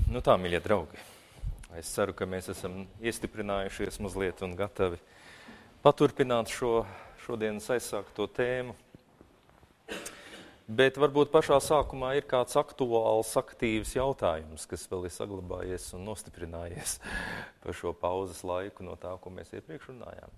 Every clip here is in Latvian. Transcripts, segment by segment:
Nu tā, mīļie draugi, es ceru, ka mēs esam iestiprinājušies mazliet un gatavi paturpināt šodienas aizsākto tēmu. Bet varbūt pašā sākumā ir kāds aktuāls, aktīvs jautājums, kas vēl ir saglabājies un nostiprinājies par šo pauzes laiku no tā, ko mēs iepriekš runājām.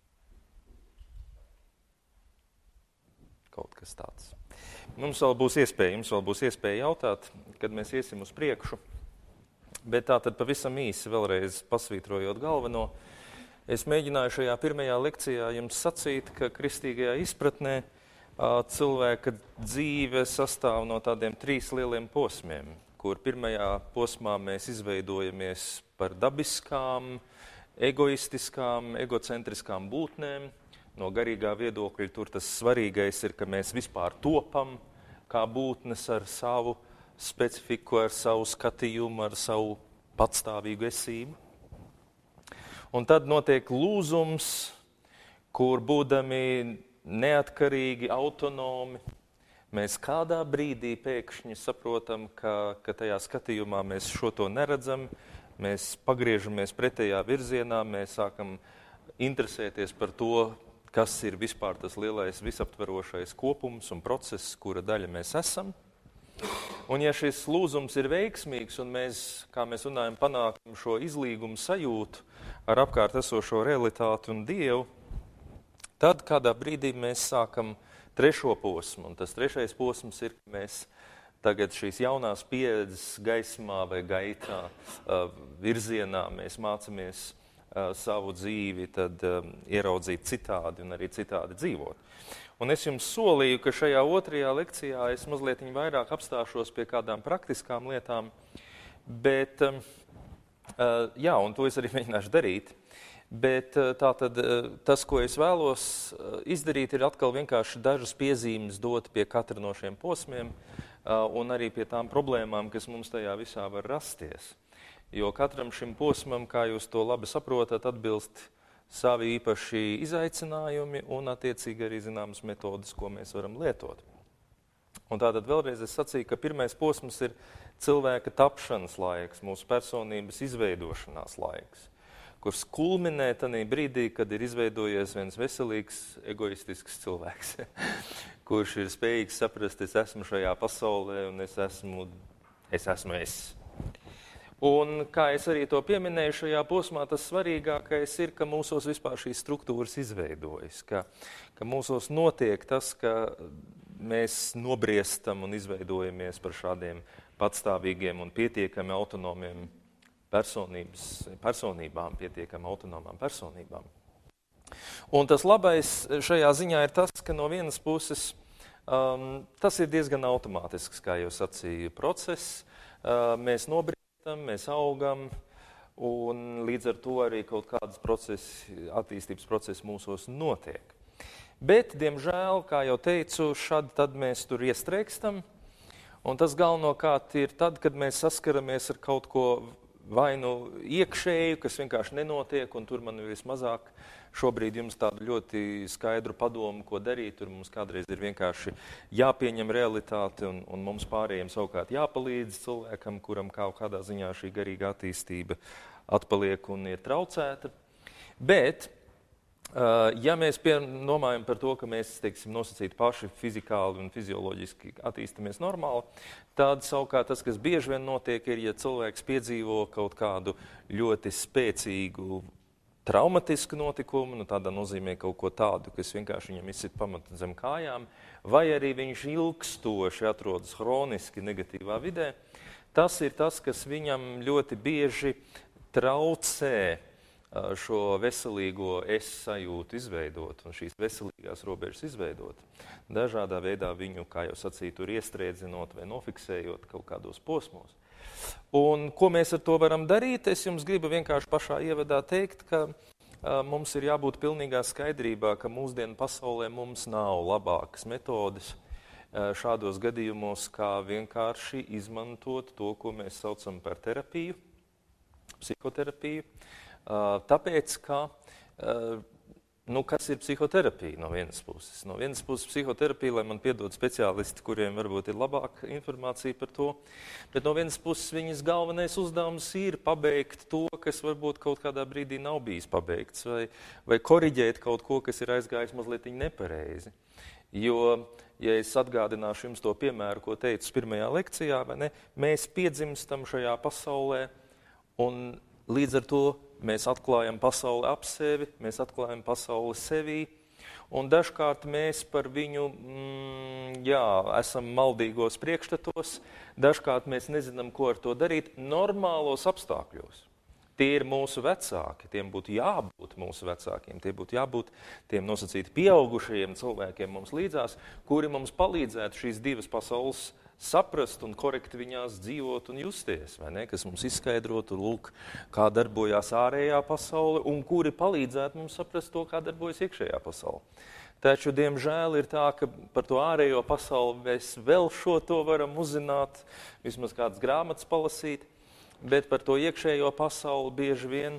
Kaut kas tāds. Mums vēl būs iespēja jautāt, kad mēs iesim uz priekšu. Bet tā tad pavisam īsi vēlreiz pasvītrojot galveno, es mēģināju šajā pirmajā lekcijā jums sacīt, ka kristīgajā izpratnē cilvēka dzīve sastāv no tādiem 3 lieliem posmiem, kur pirmajā posmā mēs izveidojamies par dabiskām, egoistiskām, egocentriskām būtnēm. No garīgā viedokļa tur tas svarīgais ir, ka mēs vispār topam kā būtnes ar savu specifiku, ar savu skatījumu, ar savu patstāvīgu esību. Un tad notiek lūzums, kur būdami neatkarīgi, autonomi, mēs kādā brīdī pēkšņi saprotam, ka tajā skatījumā mēs šo to neredzam, mēs pagriežamies pretējā virzienā, mēs sākam interesēties par to, kas ir vispār tas lielais visaptverošais kopums un process, kura daļa mēs esam. Un ja šis lūzums ir veiksmīgs un mēs, kā mēs runājam, panākam šo izlīgumu sajūtu ar apkārt esošo realitāti un Dievu, tad kādā brīdī mēs sākam 3. posmu. Un tas 3. posms ir, ka mēs tagad šīs jaunās pieredzes gaismā vai gaitā virzienā mēs mācamies savu dzīvi tad ieraudzīt citādi un arī citādi dzīvot. Un es jums solīju, ka šajā 2. lekcijā es mazliet vairāk apstāšos pie kādām praktiskām lietām, bet, jā, un to es arī mēģināšu darīt, bet tātad tas, ko es vēlos izdarīt, ir atkal vienkārši dažas piezīmes dot pie katra no šiem posmiem un arī pie tām problēmām, kas mums tajā visā var rasties. Jo katram šim posmam, kā jūs to labi saprotat, atbilst savi īpaši izaicinājumi un attiecīgi arī zināmas metodas, ko mēs varam lietot. Un tātad vēlreiz es sacīju, ka 1. posms ir cilvēka tapšanas laiks, mūsu personības izveidošanās laiks, kurš kulminē tanī brīdī, kad ir izveidojies viens veselīgs, egoistisks cilvēks, kurš ir spējīgs saprast, es esmu šajā pasaulē un es esmu. Un, kā es arī to pieminēju šajā posmā, tas svarīgākais ir, ka mūsos vispār šīs struktūras izveidojas, ka mūsos notiek tas, ka mēs nobriestam un izveidojamies par šādiem patstāvīgiem un pietiekami autonomiem personībām, pietiekami autonomām personībām. Un tas labais šajā ziņā ir tas, ka no vienas puses tas ir diezgan automātisks, kā jau sacīju, process, mēs nobriestam, mēs augam, un līdz ar to arī kaut kādas attīstības procesi mūsos notiek. Bet, diemžēl, kā jau teicu, tad mēs tur iestrēgstam, un tas galvenokārt ir tad, kad mēs saskaramies ar kaut ko vai nu iekšēju, kas vienkārši nenotiek, un tur man vismazāk šobrīd jums tādu ļoti skaidru padomu, ko darīt. Tur mums kādreiz ir vienkārši jāpieņem realitāte, un mums pārējiem savukārt jāpalīdz cilvēkam, kuram kaut kādā ziņā šī garīga attīstība atpaliek un ir traucēta. Bet, ja mēs domājam par to, ka mēs, teiksim, nosacīti paši fizikāli un fizioloģiski attīstamies normāli, tad savukārt tas, kas bieži vien notiek, ir, ja cilvēks piedzīvo kaut kādu ļoti spēcīgu traumatisku notikumu, nu tādā nozīmē kaut ko tādu, kas vienkārši viņam izsit pamatu zem kājām, vai arī viņš ilgstoši atrodas hroniski negatīvā vidē, tas ir tas, kas viņam ļoti bieži traucē šo veselīgo es sajūtu izveidot un šīs veselīgās robežas izveidot. Dažādā veidā viņu, kā jau sacīju, tur iestrēdzinot vai nofiksējot kaut kādos posmos. Un ko mēs ar to varam darīt? Es jums gribu vienkārši pašā ievadā teikt, ka mums ir jābūt pilnīgā skaidrībā, ka mūsdienu pasaulē mums nav labākas metodes šādos gadījumos, kā vienkārši izmantot to, ko mēs saucam par terapiju, psihoterapiju. Tāpēc, ka Kas ir psihoterapija no vienas puses? No vienas puses psihoterapija, lai man piedod speciālisti, kuriem varbūt ir labāka informācija par to, bet no vienas puses viņas galvenais uzdevums ir pabeigt to, kas varbūt kaut kādā brīdī nav bijis pabeigts, vai koriģēt kaut ko, kas ir aizgājis mazliet nepareizi. Jo, ja es atgādināšu jums to piemēru, ko teicu pirmajā lekcijā, vai ne, mēs piedzimstam šajā pasaulē, un līdz ar to mēs atklājam pasauli ap sevi, mēs atklājam pasauli sevī, un dažkārt mēs par viņu, esam maldīgos priekšstatos, dažkārt mēs nezinām, ko ar to darīt normālos apstākļos. Tie ir mūsu vecāki, tiem būtu jābūt mūsu vecākiem, tie būtu jābūt tiem nosacīti pieaugušajiem cilvēkiem mums līdzās, kuri mums palīdzētu šīs divas pasaules saprast un korekti viņās dzīvot un justies, vai ne? Kas mums izskaidrotu, lūk, kā darbojās ārējā pasaule un kuri palīdzētu mums saprast to, kā darbojas iekšējā pasaule. Taču, diemžēl, ir tā, ka par to ārējo pasauli mēs vēl šo to varam uzzināt, vismaz kādas grāmatas palasīt, bet par to iekšējo pasauli bieži vien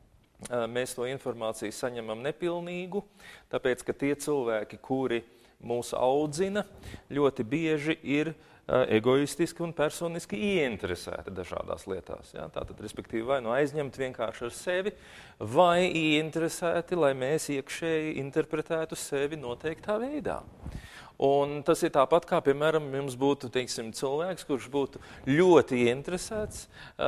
mēs to informāciju saņemam nepilnīgu, tāpēc, ka tie cilvēki, kuri mūs audzina, ļoti bieži ir egoistiski un personiski ieinteresēti dažādās lietās. Ja? Tātad, respektīvi, vai aizņemt vienkārši ar sevi, vai ieinteresēti, lai mēs iekšēji interpretētu sevi noteiktā veidā. Un tas ir tāpat, kā, piemēram, jums būtu, teiksim, cilvēks, kurš būtu ļoti ieinteresēts,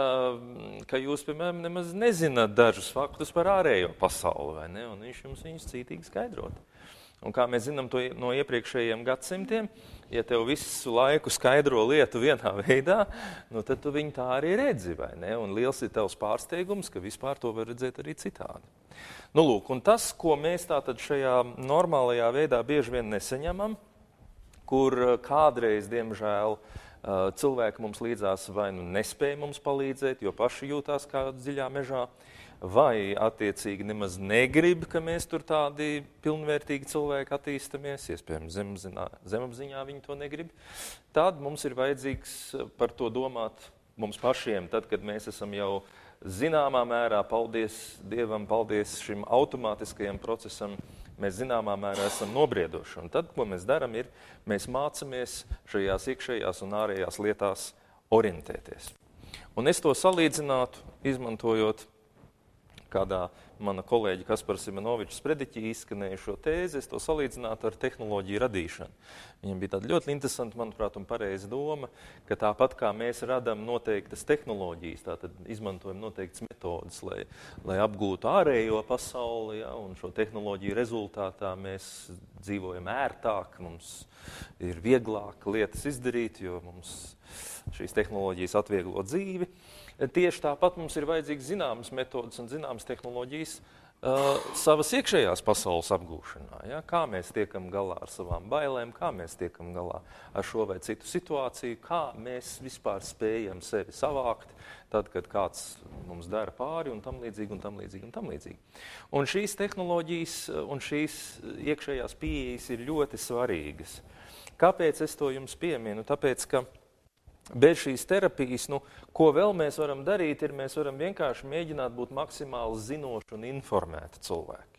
ka jūs, piemēram, nemaz nezināt dažus faktus par ārējo pasauli, vai ne? Un viņš jums viņus cītīgi skaidrot. Un kā mēs zinām to no iepriekšējiem gadsimtiem, ja tev visu laiku skaidro lietu vienā veidā, tad tu viņu tā arī redzi, vai ne? Un liels ir tavs pārsteigums, ka vispār to var redzēt arī citādi. Lūk, un tas, ko mēs tātad šajā normālajā veidā bieži vien nesaņemam, kur kādreiz, diemžēl, cilvēki mums līdzās vai nespēja mums palīdzēt, jo paši jūtās kā dziļā mežā, vai attiecīgi nemaz negrib, ka mēs tur tādi pilnvērtīgi cilvēki attīstamies, iespējams zemapziņā viņi to negrib, tad mums ir vajadzīgs par to domāt mums pašiem, tad, kad mēs esam jau zināmā mērā, paldies Dievam, paldies šim automātiskajam procesam, mēs zināmā mērā esam nobriedoši. Un tad, ko mēs darām, ir, mēs mācamies šajās iekšējās un ārējās lietās orientēties. Un es to salīdzinātu, izmantojot kādā mana kolēģa Kaspars Simenovičs prediķī izskanēja šo tēzi, es to salīdzinātu ar tehnoloģiju radīšanu. Viņam bija tāda ļoti interesanta, manuprāt, un pareiza doma, ka tāpat kā mēs radam noteiktas tehnoloģijas, tātad izmantojam noteiktas metodas, lai apgūtu ārējo pasauli, ja, un šo tehnoloģiju rezultātā mēs dzīvojam ērtāk, mums ir vieglāk lietas izdarīt, jo mums šīs tehnoloģijas atvieglo dzīvi. Tieši tāpat mums ir vajadzīgs zināmas metodas un zināmas tehnoloģijas savas iekšējās pasaules apgūšanā. Ja? Kā mēs tiekam galā ar savām bailēm, kā mēs tiekam galā ar šo vai citu situāciju, kā mēs vispār spējam sevi savākt, tad, kad kāds mums dara pāri un tam līdzīgi, un tam līdzīgi, un tam līdzīgi. Un šīs tehnoloģijas un šīs iekšējās pieejas ir ļoti svarīgas. Kāpēc es to jums pieminu? Tāpēc, ka bez šīs terapijas, ko vēl mēs varam darīt, ir mēs varam vienkārši mēģināt būt maksimāli zinoši un informēti cilvēki.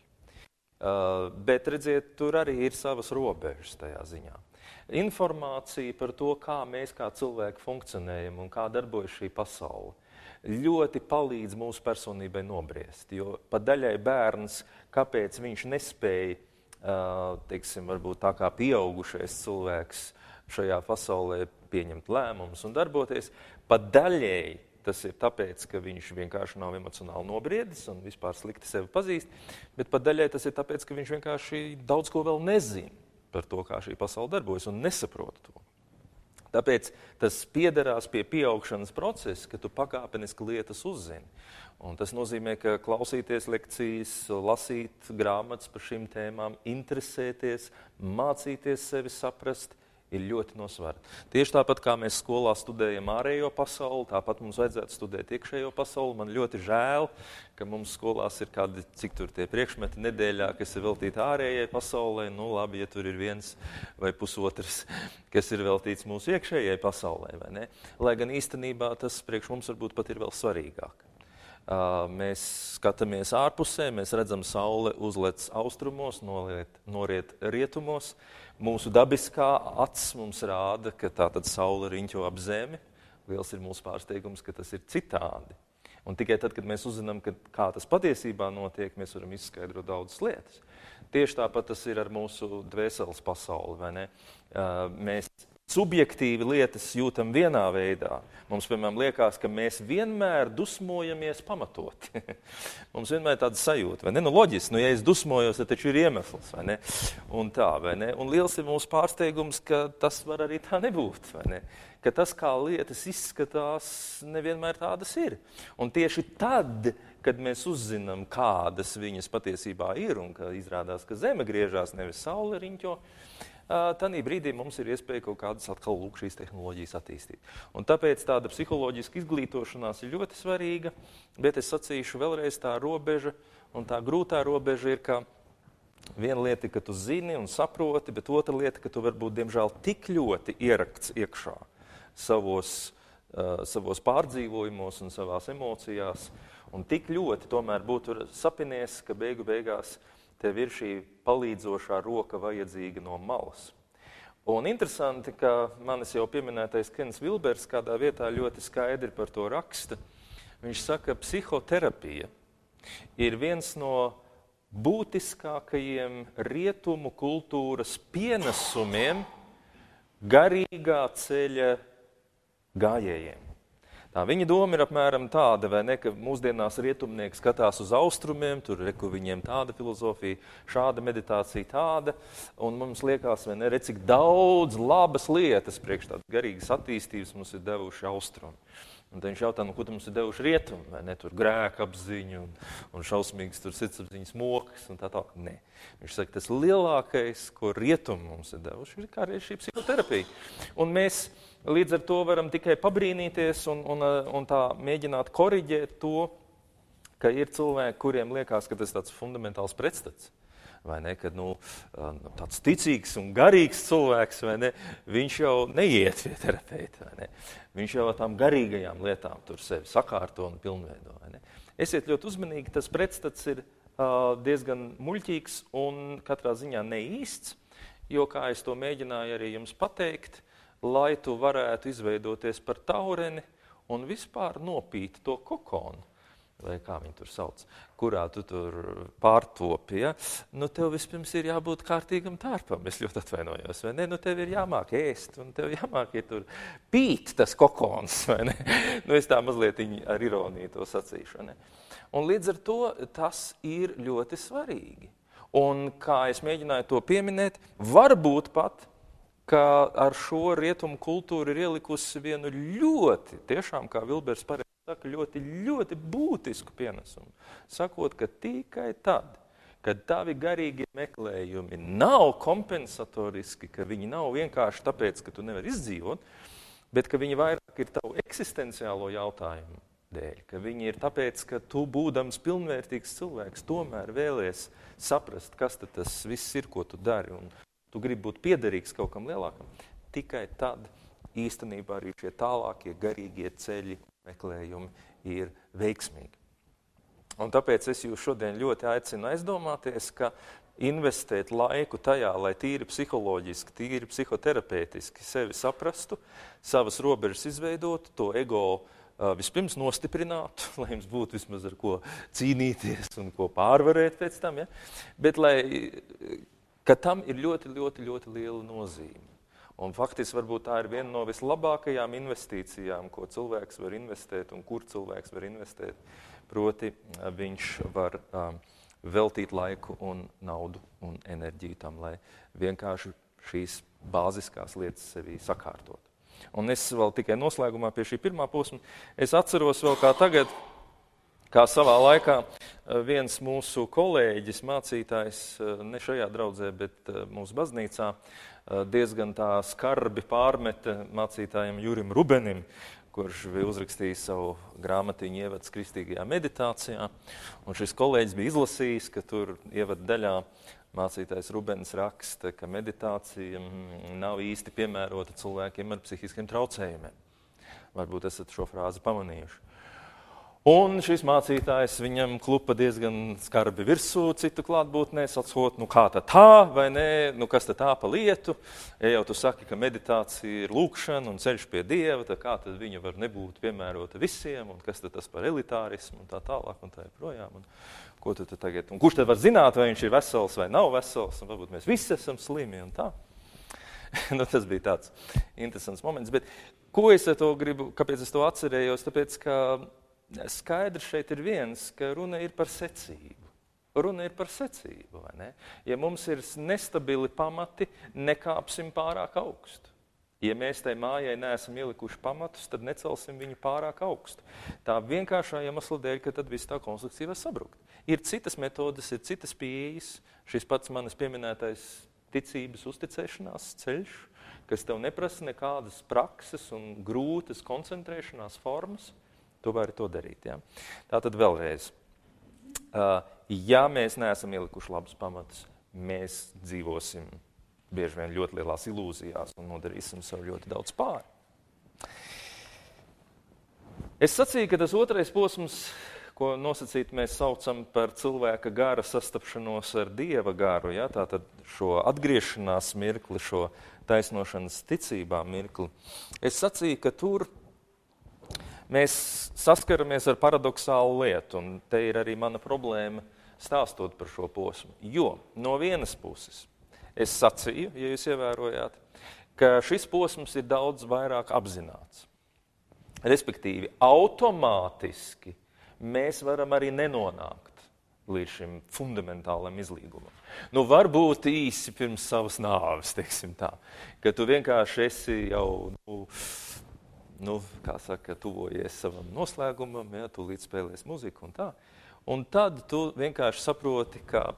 Bet, redziet, tur arī ir savas robežas tajā ziņā. Informācija par to, kā mēs kā cilvēki funkcionējam un kā darbojas šī pasaule, ļoti palīdz mūsu personībai nobriest. Jo pa daļai bērns, kāpēc viņš nespēja, teiksim, varbūt tā kā pieaugušais cilvēks šajā pasaulē pieņemt lēmumus un darboties, pat daļēji tas ir tāpēc, ka viņš vienkārši nav emocionāli nobriedis un vispār slikti sevi pazīst, bet pat daļēji tas ir tāpēc, ka viņš vienkārši daudz ko vēl nezina par to, kā šī pasaule darbojas un nesaprot to. Tāpēc tas piederās pie pieaugšanas procesa, ka tu pakāpeniski lietas uzzini. Un tas nozīmē, ka klausīties lekcijas, lasīt grāmatas par šīm tēmām, interesēties, mācīties sevi saprast, ir ļoti nosvara. Tieši tāpat, kā mēs skolā studējam ārējo pasauli, tāpat mums vajadzētu studēt iekšējo pasauli. Man ļoti žēl, ka mums skolās ir kādi, cik tur tie priekšmeti nedēļā, kas ir veltīti ārējai pasaulē. Labi, ja tur ir viens vai pusotrs, kas ir veltīts mūsu iekšējai pasaulē, vai ne? Lai gan īstenībā tas priekš mums varbūt pat ir vēl svarīgāk. Mēs skatāmies ārpusē, mēs redzam, saule uzlec austrumos, noriet rietumos. Mūsu dabiskā acs mums rāda, ka tātad saule riņķo ap zemi. Liels ir mūsu pārsteigums, ka tas ir citādi. Un tikai tad, kad mēs uzzinām, kā tas patiesībā notiek, mēs varam izskaidrot daudzas lietas. Tieši tāpat tas ir ar mūsu dvēseles pasauli, vai ne? Mēs subjektīvi lietas jūtam vienā veidā. Mums, piemēram, liekas, ka mēs vienmēr dusmojamies pamatoti. Mums vienmēr ir tāda sajūta, vai ne? Nu, loģiski, ja es dusmojos, tad taču ir iemesls, vai ne? Un tā, vai ne? Un liels ir mūsu pārsteigums, ka tas var arī tā nebūt, vai ne? Ka tas, kā lietas izskatās, nevienmēr tādas ir. Un tieši tad, kad mēs uzzinām, kādas viņas patiesībā ir, un ka izrādās, ka zeme griežās, nevis saule riņķo, tanī brīdī mums ir iespēja kaut kādas atkal šīs tehnoloģijas attīstīt. Un tāpēc tāda psiholoģiska izglītošanās ir ļoti svarīga, bet es sacīšu vēlreiz, tā robeža un tā grūtā robeža ir, ka viena lieta, ka tu zini un saproti, bet otra lieta, ka tu varbūt, diemžēl, tik ļoti ierakts iekšā savos pārdzīvojumos un savās emocijās, un tik ļoti tomēr būtu sapinies, ka beigās tev ir šī palīdzošā roka vajadzīga no malas. Un interesanti, ka manis jau pieminētais Kens Vilbers kādā vietā ļoti skaidri par to raksta. Viņš saka, ka psihoterapija ir viens no būtiskākajiem rietumu kultūras pienesumiem garīgā ceļa gājējiem. Tā viņa doma ir apmēram tāda, vai ne, ka mūsdienās rietumnieki skatās uz austrumiem, tur reku viņiem tāda filozofija, šāda meditācija tāda, un mums liekas, vai ne, cik daudz labas lietas priekš tādas garīgas attīstības mums ir devuši austrumi. Un tad viņš jautā, ko mums ir devuši rietumi, vai ne, tur grēka apziņu un šausmīgas tur sirdsapziņas mokas un tā tālāk. Nē. Viņš saka, tas lielākais, ko rietumi mums ir devuši, ir kā šī psihoterapija. Un mēs līdz ar to varam tikai pabrīnīties un tā mēģināt koriģēt to, ka ir cilvēki, kuriem liekas, ka tas tāds fundamentāls pretstats. Vai ne, kad tāds ticīgs un garīgs cilvēks, vai ne, viņš jau neiet pie terapeita, vai ne. Viņš jau tām garīgajām lietām tur sevi sakārto un pilnveido. Vai ne. Esiet ļoti uzmanīgi, tas pretstats ir diezgan muļķīgs un katrā ziņā neīsts, jo, kā es to mēģināju arī jums pateikt, lai tu varētu izveidoties par taureni un vispār nopīt to kokonu, vai kā viņi tur sauc, kurā tu tur pārtopi, ja? Nu, tev vispirms ir jābūt kārtīgam tārpam, es ļoti atvainojos, vai ne? Nu, tev ir jāmāk ēst, un tev jāmāk ir tur pīt tas kokons, vai ne? Nu, es tā mazliet ar ironiju to sacīšu, vai ne? Un līdz ar to tas ir ļoti svarīgi. Un kā es mēģināju to pieminēt, varbūt pat, ka ar šo rietumu kultūru ir ielikusi vienu ļoti, tiešām, kā Vilbers pareizi saka, ļoti, ļoti būtisku pienesumu. Sakot, ka tikai tad, kad tavi garīgie meklējumi nav kompensatoriski, ka viņi nav vienkārši tāpēc, ka tu nevari izdzīvot, bet ka viņi vairāk ir tavu eksistenciālo jautājumu dēļ, ka viņi ir tāpēc, ka tu, būdams pilnvērtīgs cilvēks, tomēr vēlies saprast, kas tad tas viss ir, ko tu dari, un tu gribi būt piederīgs kaut kam lielākam. Tikai tad īstenībā arī šie tālākie garīgie ceļi meklējumi ir veiksmīgi. Un tāpēc es jūs šodien ļoti aicinu aizdomāties, ka investēt laiku tajā, lai tīri psiholoģiski, tīri psihoterapeitiski sevi saprastu, savas robežas izveidotu, to ego vispirms nostiprinātu, lai jums būtu vismaz ar ko cīnīties un ko pārvarēt pēc tam, ja? Bet ka tam ir ļoti, ļoti, ļoti liela nozīme. Un faktiski varbūt tā ir viena no vislabākajām investīcijām, ko cilvēks var investēt un kur cilvēks var investēt. Proti viņš var veltīt laiku un naudu un enerģiju tam, lai vienkārši šīs bāziskās lietas sevī sakārtot. Un es vēl tikai noslēgumā pie šī pirmā posma, es atceros vēl kā tagad, kā savā laikā viens mūsu kolēģis, mācītājs, ne šajā draudzē, bet mūsu baznīcā, diezgan tā skarbi pārmeta mācītājam Jurim Rubenim, kurš bija uzrakstījis savu grāmatiņu Ievads kristīgajā meditācijā. Un šis kolēģis bija izlasījis, ka tur ievada daļā mācītājs Rubens raksta, ka meditācija nav īsti piemērota cilvēkiem ar psihiskiem traucējumiem. Varbūt esat šo frāzi pamanījuši. Un šis mācītājs viņam klupa diezgan skarbi virsū citu klātbūtnē, sacot, kā tā, vai nē, kas tā pa lietu? Ja jau tu saki, ka meditācija ir lūkšana un ceļš pie Dieva, tad kā tad viņa var nebūt piemērota visiem, un kas tad tas par elitārismu, un tā tālāk, un tā joprojām. Ko tu tagad, un kurš tad var zināt, vai viņš ir vesels vai nav vesels, un varbūt mēs visi esam slimi, un tā. Tas bija tāds interesants moments. Bet ko es ar to gribu, kāpēc es to atcerējos? Tāpēc, ka skaidrs šeit ir viens, ka runa ir par secību. Runa ir par secību, vai ne? Ja mums ir nestabili pamati, nekāpsim pārāk augstu. Ja mēs tai mājai neesam ielikuši pamatus, tad necelsim viņu pārāk augstu. Tā vienkāršā iemesla dēļ, ka tad viss tā konstrukcija var sabrukt. Ir citas metodes, ir citas pieejas, šis pats manis pieminētais ticības uzticēšanās ceļš, kas tev neprasa nekādas prakses un grūtas koncentrēšanās formas, tu vari to darīt. Ja? Tātad vēlreiz, ja mēs neesam ielikuši labus pamatus, mēs dzīvosim bieži vien ļoti lielās ilūzijās un nodarīsim sev ļoti daudz pāri. Es sacīju, ka tas otrais posms, ko nosacīt mēs saucam par cilvēka gara sastapšanos ar Dieva garu, ja? Tātad šo atgriešanās mirkli, šo taisnošanas ticībā mirkli. Es sacīju, ka tur mēs saskaramies ar paradoxālu lietu, un te ir arī mana problēma stāstot par šo posmu. Jo no vienas puses es sacīju, ja jūs ievērojāt, ka šis posms ir daudz vairāk apzināts. Respektīvi, automātiski mēs varam arī nenonākt līdz šim fundamentālam izlīgumam. Varbūt īsi pirms savas nāves, teiksim tā, ka tu vienkārši esi jau, kā saka, tuvojies savam noslēgumam, ja, tu līdz spēlēs muziku un tā. Un tad tu vienkārši saproti, ka,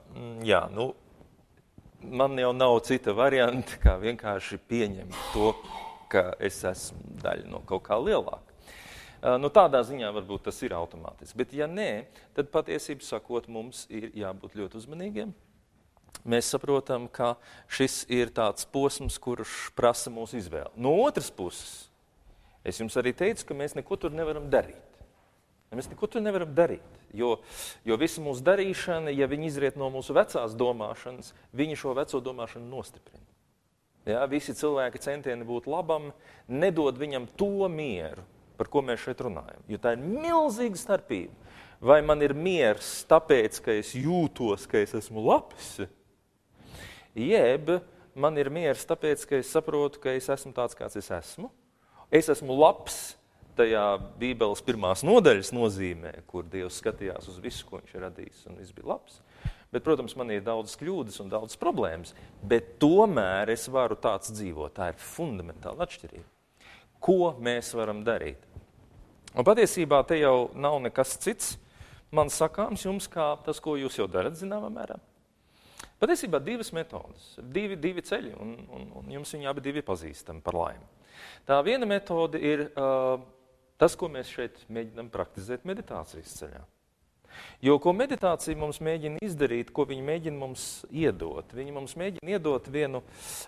man jau nav cita varianta, kā vienkārši pieņemt to, ka es esmu daļa no kaut kā lielāka. Tādā ziņā varbūt tas ir automātiski. Bet ja nē, tad patiesību sakot, mums ir jābūt ļoti uzmanīgiem. Mēs saprotam, ka šis ir tāds posms, kurš prasa mūsu izvēli. No otras puses, es jums arī teicu, ka mēs neko tur nevaram darīt. Mēs neko tur nevaram darīt, jo visa mūsu darīšana, ja viņi izriet no mūsu vecās domāšanas, viņi šo veco domāšanu nostiprina. Ja, visi cilvēki centieni būt labam, nedod viņam to mieru, par ko mēs šeit runājam. Jo tā ir milzīga starpība. Vai man ir miers tāpēc, ka es jūtos, ka es esmu labs, jeb man ir miers tāpēc, ka es saprotu, ka es esmu tāds, kāds es esmu. Es esmu labs tajā Bībeles pirmās nodaļas nozīmē, kur Dievs skatījās uz visu, ko viņš ir radījis, un viss bija labs. Bet, protams, man ir daudz kļūdas un daudz problēmas, bet tomēr es varu tāds dzīvot. Tā ir fundamentāla atšķirība. Ko mēs varam darīt? Un patiesībā te jau nav nekas cits man sakāms jums, kā tas, ko jūs jau darat, zināmā mērā. Patiesībā divas metodas, divi ceļi, un jums viņi abi divi pazīstami par laimi. Tā viena metode ir tas, ko mēs šeit mēģinām praktizēt meditācijas ceļā. Jo ko meditācija mums mēģina izdarīt, ko viņi mēģina mums iedot? Viņi mums mēģina iedot vienu,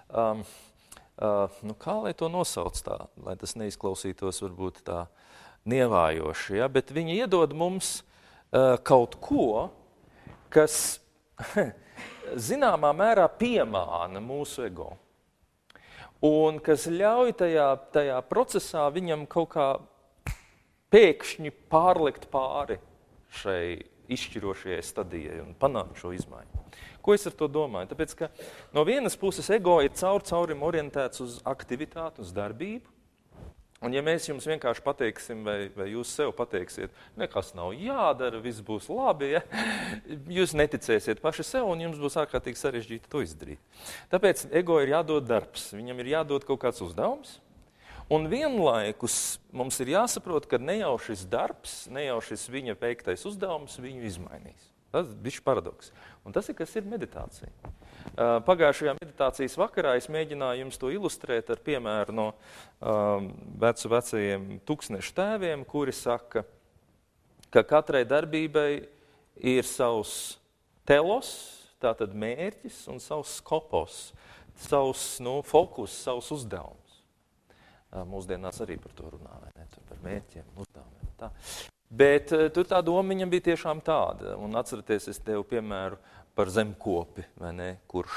kā lai to nosauc tā, lai tas neizklausītos varbūt tā nievājoši, ja? Bet viņi iedod mums kaut ko, kas zināmā mērā piemāna mūsu ego. Un kas ļauj tajā procesā viņam kaut kā pēkšņi pārlikt pāri šai izšķirošajai stadijai un panākt šo izmaiņu. Ko es ar to domāju? Tāpēc, ka no vienas puses ego ir caurim orientēts uz aktivitāti, uz darbību. Un ja mēs jums vienkārši pateiksim, vai jūs sev pateiksiet, nekas nav jādara, viss būs labi, ja? Jūs neticēsiet paši sev, un jums būs ārkārtīgi sarežģīti to izdarīt. Tāpēc ego ir jādod darbs, viņam ir jādod kaut kāds uzdevums, un vienlaikus mums ir jāsaprot, ka ne jau šis darbs, ne jau šis viņa veiktais uzdevums viņu izmainīs. Tas ir bišķi paradoks. Un tas ir, kas ir meditācija. Pagājušajā meditācijas vakarā es mēģināju jums to ilustrēt ar piemēru no vecajiem tūkstnešu tēviem, kuri saka, ka katrai darbībai ir savs telos, tātad mērķis, un savs skopos, savs fokus, savs uzdevums. Mūsdienās arī par to runā, vai ne? Par mērķiem, uzdevumiem. Tā. Bet tur tā doma viņam bija tiešām tāda. Un atceraties, es tevu piemēru par zemkopi, vai ne,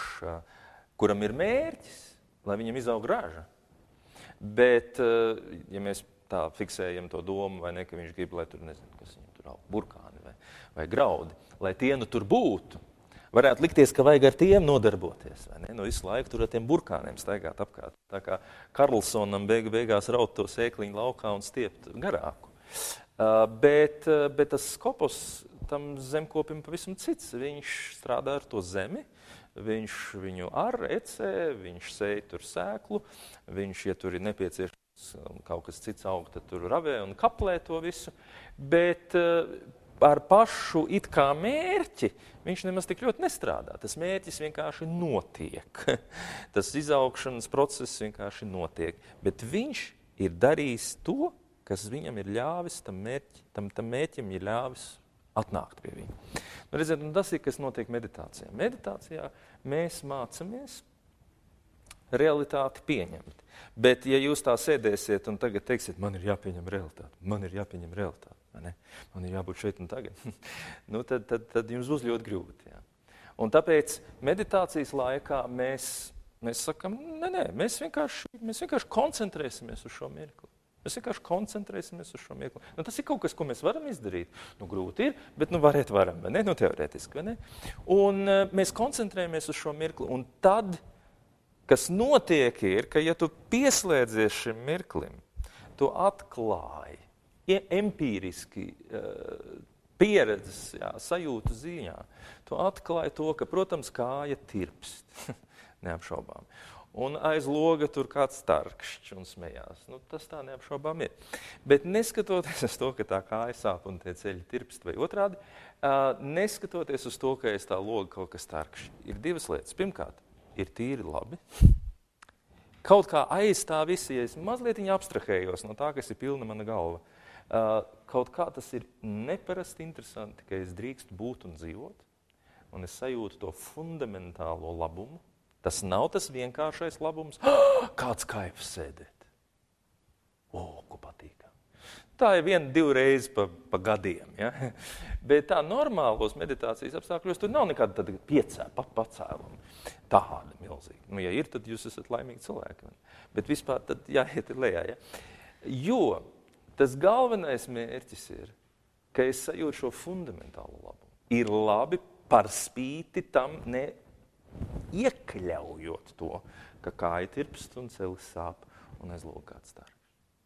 kuram ir mērķis, lai viņam izaug raža. Bet, ja mēs tā fiksējam to domu, vai ne, ka viņš grib, lai tur, nezinu, kas viņam tur aug, burkāni vai graudi, lai tie nu tur būtu, varētu likties, ka vajag ar tiem nodarboties, vai ne? Visu laiku tur ar tiem burkāniem staigāt apkārt. Tā kā Karlsonam beigās raut to sēkliņu laukā un stiept garāku. Bet tas skopos tam zemkopim pavisam cits. Viņš strādā ar to zemi, viņš viņu ecē, viņš sēj tur sēklu, viņš, ja tur ir nepieciešams kaut kas cits augt, tad tur ravē un kaplē to visu. Bet ar pašu it kā mērķi viņš nemaz tik ļoti nestrādā. Tas mērķis vienkārši notiek. Tas izaugšanas process vienkārši notiek. Bet viņš ir darījis to, kas viņam ir ļāvis, tam mērķim ir ļāvis atnākt pie viņa. Nu, redziet, tas ir, kas notiek meditācijā. Meditācijā mēs mācamies realitāti pieņemt. Bet, ja jūs tā sēdēsiet un tagad teiksiet, man ir jāpieņem realitāte, vai ne? Man ir jābūt šeit un tagad, nu, tad jums būs ļoti grūti. Jā. Un tāpēc meditācijas laikā mēs sakam, nē, mēs vienkārši koncentrēsimies uz šo mirkli. Mēs vienkārši koncentrēsimies uz šo mirkli. Nu, tas ir kaut kas, ko mēs varam izdarīt. Nu, grūti ir, bet varam, vai ne? Nu, teorētiski, vai ne? Un mēs koncentrējamies uz šo mirkli. Un tad, kas notiek ir, ka ja tu pieslēdzies šim mirklim, tu atklāji, empīriski pieredzes, sajūtu ziņā, tu atklāji to, ka, protams, kāja tirpst, neapšaubām. Un aiz loga tur kāds tarkšķi un smējās. Nu, tas tā neapšaubām ir. Bet neskatoties uz to, ka tā kāja sāp un tie ceļi tirpst vai otrādi, neskatoties uz to, ka aiz tā loga kaut kas tarkšķi, ir divas lietas. Pirmkārt, ir tīri labi. Kaut kā aiz tā visi, ja es mazliet abstrahējos no tā, kas ir pilna mana galva, kaut kā tas ir neparasti interesanti, ka es drīkstu būt un dzīvot, un es sajūtu to fundamentālo labumu. Tas nav tas vienkāršais labums. Kāds kaifs sēdēt. Ko patīkam. Tā ir 1-2 reizes pa gadiem. Ja? Bet tā normālos meditācijas apstākļos tur nav nekāda tāda pacēluma. Tāda milzīga. Nu, ja ir, tad jūs esat laimīgi cilvēki. Bet vispār tad jāiet lejā. Ja? Jo tas galvenais mērķis ir, ka es sajūtu šo fundamentālo labumu. Ir labi par spīti tam iekļaujot to, ka kāja tirpst un celis sāp un aiz loga kāds tarkšķis.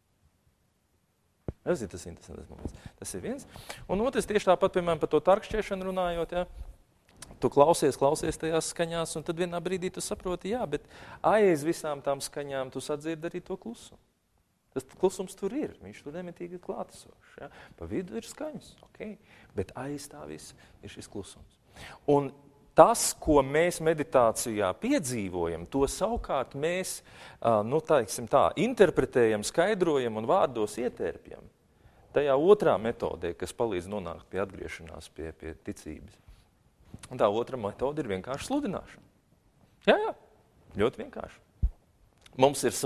Tas ir tas interesants moments. Tas ir viens. Un otrs, tieši tāpat, piemēram, par to tarkšķiešanu runājot, ja, tu klausies tajās skaņās, un tad vienā brīdī tu saproti, bet aiz visām tām skaņām tu sadzirdi arī to klusumu. Tas klusums tur ir, viņš tur nemitīgi ir klātesošs. Ja. Pa vidu ir skaņas, bet aiz tā viss ir šis klusums. Un tas, ko mēs meditācijā piedzīvojam, to savukārt mēs, interpretējam, skaidrojam un vārdos ietērpjam. Tajā otrā metodē, kas palīdz nonākt pie atgriešanās pie ticības. Un tā otra metode ir vienkārši sludināšana. Jā, ļoti vienkārši. Mums ir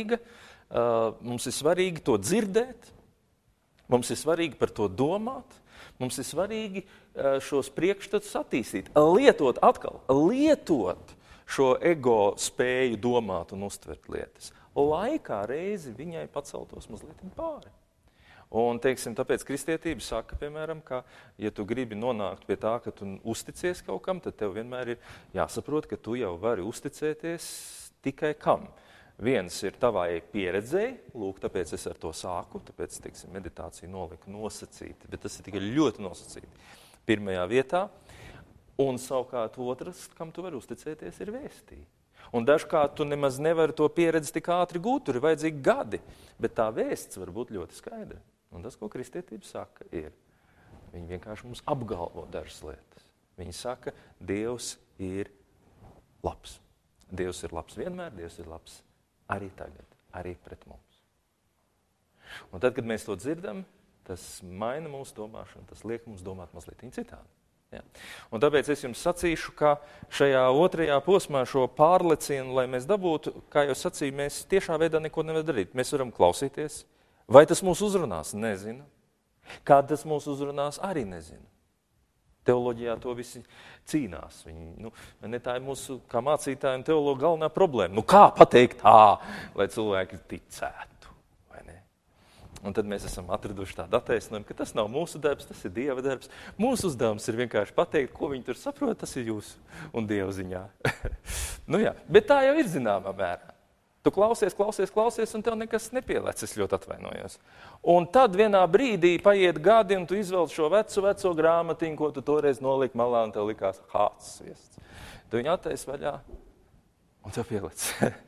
svarīgi to dzirdēt, mums ir svarīgi par to domāt, mums ir svarīgi šos priekšstatus attīstīt, lietot šo ego spēju domāt un uztvert lietas, lai kā reizi viņai paceltos mazliet pāri. Un, tāpēc kristietība saka, piemēram, ka, ja tu gribi nonākt pie tā, ka tu uzticies kaut kam, tad tev vienmēr ir jāsaprot, ka tu jau vari uzticēties tikai kam. Viens ir tavai pieredzēji, tāpēc es ar to sāku, tāpēc, meditāciju noliku nosacīti, bet tas ir tikai ļoti nosacīti. Pirmajā vietā, un savukārt otrs, kam tu vari uzticēties, ir vēstī. Un dažkārt tu nemaz nevari to pieredzi tik ātri gūt, tur ir vajadzīgi gadi, bet tā vēsts var būt ļoti skaidra. Un tas, ko kristietība saka, ir, viņi vienkārši mums apgalvo dažas lietas. Viņi saka, Dievs ir labs. Dievs ir labs vienmēr, Dievs ir labs arī tagad, arī pret mums. Un tad, kad mēs to dzirdam, tas maina mūsu domāšanu, tas liek mums domāt mazliet citādi. Ja. Un tāpēc es jums sacīšu, ka šajā otrajā posmā šo pārlecienu, lai mēs dabūtu, kā jau sacīju, mēs tiešā veidā neko nevar darīt. Mēs varam klausīties. Vai tas mūs uzrunās? Nezinu. Kā tas mūs uzrunās, arī nezinu. Teoloģijā to visi cīnās. Tā ir mūsu, kā mācītāji un teologu galvenā problēma. Kā pateikt tā, lai cilvēki ticētu, vai ne? Un tad mēs esam atraduši tādu attaisnojumu, ka tas nav mūsu darbs, tas ir Dieva darbs. Mūsu uzdevums ir vienkārši pateikt, ko viņi tur saprot, tas ir jūsu un Dieva ziņā. Bet tā jau ir zināmā mērā. Tu klausies, un tev nekas nepielēc, es ļoti atvainojos. Un tad vienā brīdī paiet gadi, un tu izvelc šo veco grāmatiņu, ko tu toreiz noliki malā, un tev likās hāts sviests. Tu viņu attaisi vaļā, un tev pielēc.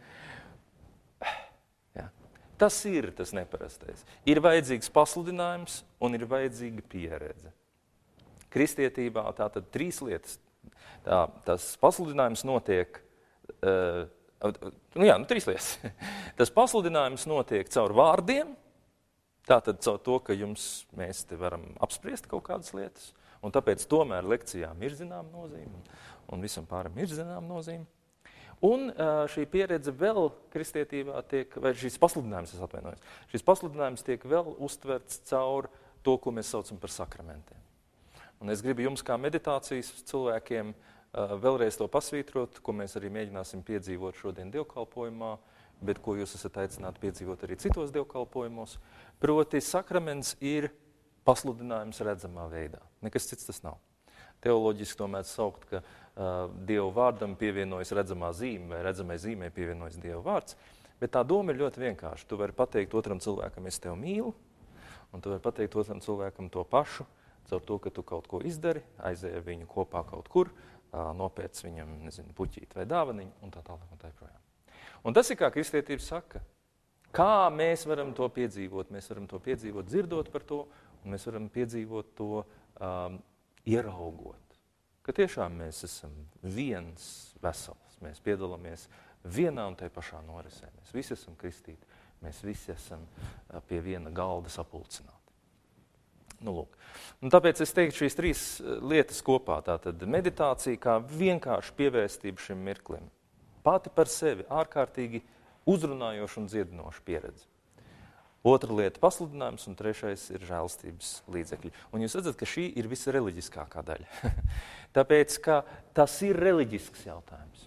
Tas ir tas neparastais. Ir vajadzīgs pasludinājums, un ir vajadzīga pieredze. Kristietībā tātad 3 lietas. Tas pasludinājums notiek... 3 lietas. Tas pasludinājums notiek caur vārdiem, tātad caur to, ka mēs te varam apspriest kaut kādas lietas, un tāpēc tomēr lekcijām ir zināma nozīme, un visam pāram ir zināma nozīme. Un šī pieredze vēl kristietībā tiek, vai šīs pasludinājums, šīs pasludinājums tiek vēl uztverts caur to, ko mēs saucam par sakramentiem. Un es gribu jums kā meditācijas cilvēkiem vēlreiz to pasvītrot, ko mēs arī mēģināsim piedzīvot šodien dievkalpojumā, bet ko jūs esat aicināti piedzīvot arī citos dievkalpojumos. Proti, sakraments ir pasludinājums redzamā veidā. Nekas cits tas nav. Teoloģiski to mēs saukt, ka Dieva vārdam pievienojas redzamā zīme, vai redzamai zīmē pievienojas Dieva vārds, bet tā doma ir ļoti vienkārša. Tu vari pateikt otram cilvēkam, es tevi mīlu, un tu vari pateikt otram cilvēkam to pašu, caur to, ka tu kaut ko izdari, aizēji viņu kopā kaut kur, nopēc viņam, puķīt vai dāvaniņu, un tā tālāk un tā projām. Un tas ir, kā kristietība saka, kā mēs varam to piedzīvot. Mēs varam to piedzīvot dzirdot par to, un mēs varam piedzīvot to ieraugot. Ka tiešām mēs esam viens vesels. Mēs piedalāmies vienā un tai pašā norisē. Mēs visi esam kristīti. Mēs visi esam pie viena galda sapulcināti. Lūk. Un tāpēc es teiktu šīs 3 lietas kopā. Tātad meditācija kā vienkārši pievērstība šim mirklim. Pati par sevi ārkārtīgi uzrunājoša un dziedinoša pieredze. 2. lieta pasludinājums, un 3. ir žēlstības līdzekļi. Un jūs redzat, ka šī ir visreliģiskākā daļa. Tāpēc, ka tas ir reliģisks jautājums.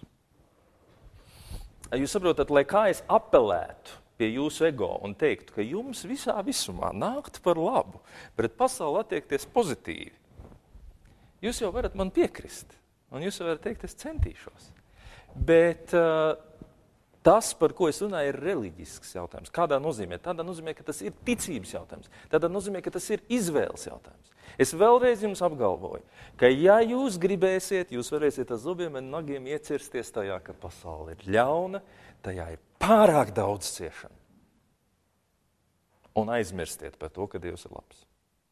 Jūs saprotat, lai kā es apelētu pie jūsu ego un teiktu, ka jums visā visumā nāktu par labu, pret pasauli attiekties pozitīvi. Jūs jau varat man piekrist, un jūs varat teikt, es centīšos. Bet tas, par ko es runāju, ir reliģisks jautājums. Kādā nozīmē? Tādā nozīmē, ka tas ir ticības jautājums. Tādā nozīmē, ka tas ir izvēles jautājums. Es vēlreiz jums apgalvoju, ka ja jūs gribēsiet, jūs varēsiet ar zobiem un nagiem iecirsties tajā, ka pasaule ir ļauna, tajā ir pārāk daudz ciešana. Un aizmirstiet par to, ka Dievs ir labs.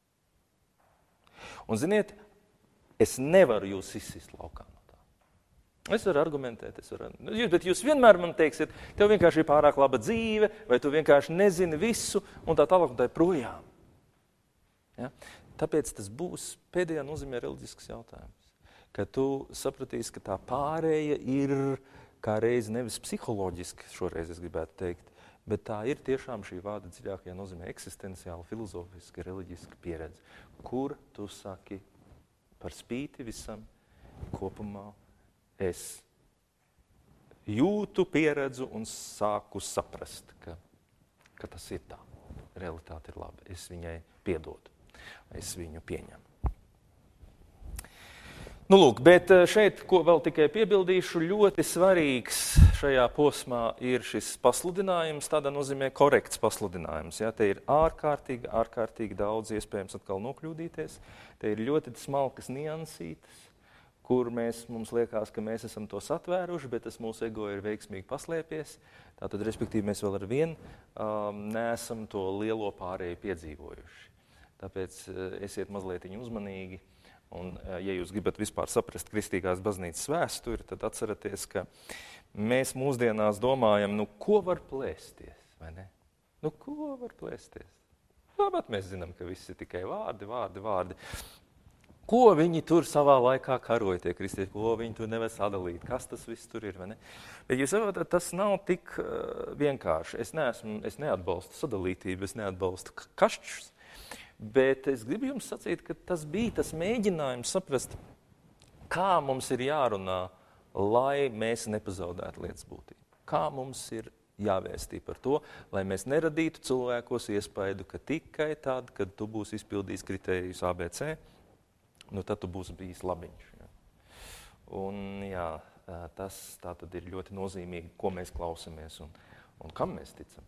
Un ziniet, es nevaru jūs izsist laukā no tā. Es varu argumentēt, bet jūs vienmēr man teiksiet, tev vienkārši ir pārāk laba dzīve, vai tu vienkārši nezini visu, un tā tālāk un tā projām. Ja? Tāpēc tas būs pēdējā nozīmē reliģisks jautājums. Ka tu sapratīsi, ka tā pārēja ir kā reiz nevis psiholoģiski, šoreiz es gribētu teikt, bet tā ir tiešām šī vārda dziļākajā nozīmē eksistenciāla, filozofiska, reliģiska pieredze, kur tu saki par spīti visam kopumā es jūtu, pieredzu un sāku saprast, ka tas ir tā. Realitāte ir laba. Es viņai piedodu. Es viņu pieņemu. Lūk, bet šeit, ko vēl tikai piebildīšu, ļoti svarīgs šajā posmā ir šis pasludinājums, tādā nozīmē korekts pasludinājums. Ja? Te ir ārkārtīgi daudz iespējams atkal nokļūdīties. Te ir ļoti smalkas niansītes, kur mums liekas, ka mēs esam to satvēruši, bet tas mūsu ego ir veiksmīgi paslēpies. Tātad, respektīvi, mēs vēl ar vienu neesam to lielo pārēju piedzīvojuši. Tāpēc esiet mazliet uzmanīgi. Un, ja jūs gribat vispār saprast kristīgās baznīcas vēsturi, tad atceraties, ka mēs mūsdienās domājam, ko var plēsties, vai ne? Ko var plēsties? Tāpat mēs zinām, ka viss ir tikai vārdi. Ko viņi tur savā laikā karoja, tie kristieši, ko viņi tur nevar sadalīt, kas tas viss tur ir, vai ne? Bet jūs saprotat, tas nav tik vienkārši. Es neatbalstu sadalītību, es neatbalstu kašķus. Bet es gribu jums sacīt, ka tas bija tas mēģinājums saprast, kā mums ir jārunā, lai mēs nepazaudētu lietas būtību. Kā mums ir jāvēstī par to, lai mēs neradītu cilvēkos iespaidu, ka tikai tad, kad tu būsi izpildījis kritērijus ABC, nu tad tu būsi bijis labiņš. Ja. Un jā, tas tā tad ir ļoti nozīmīgi, ko mēs klausamies un kam mēs ticam.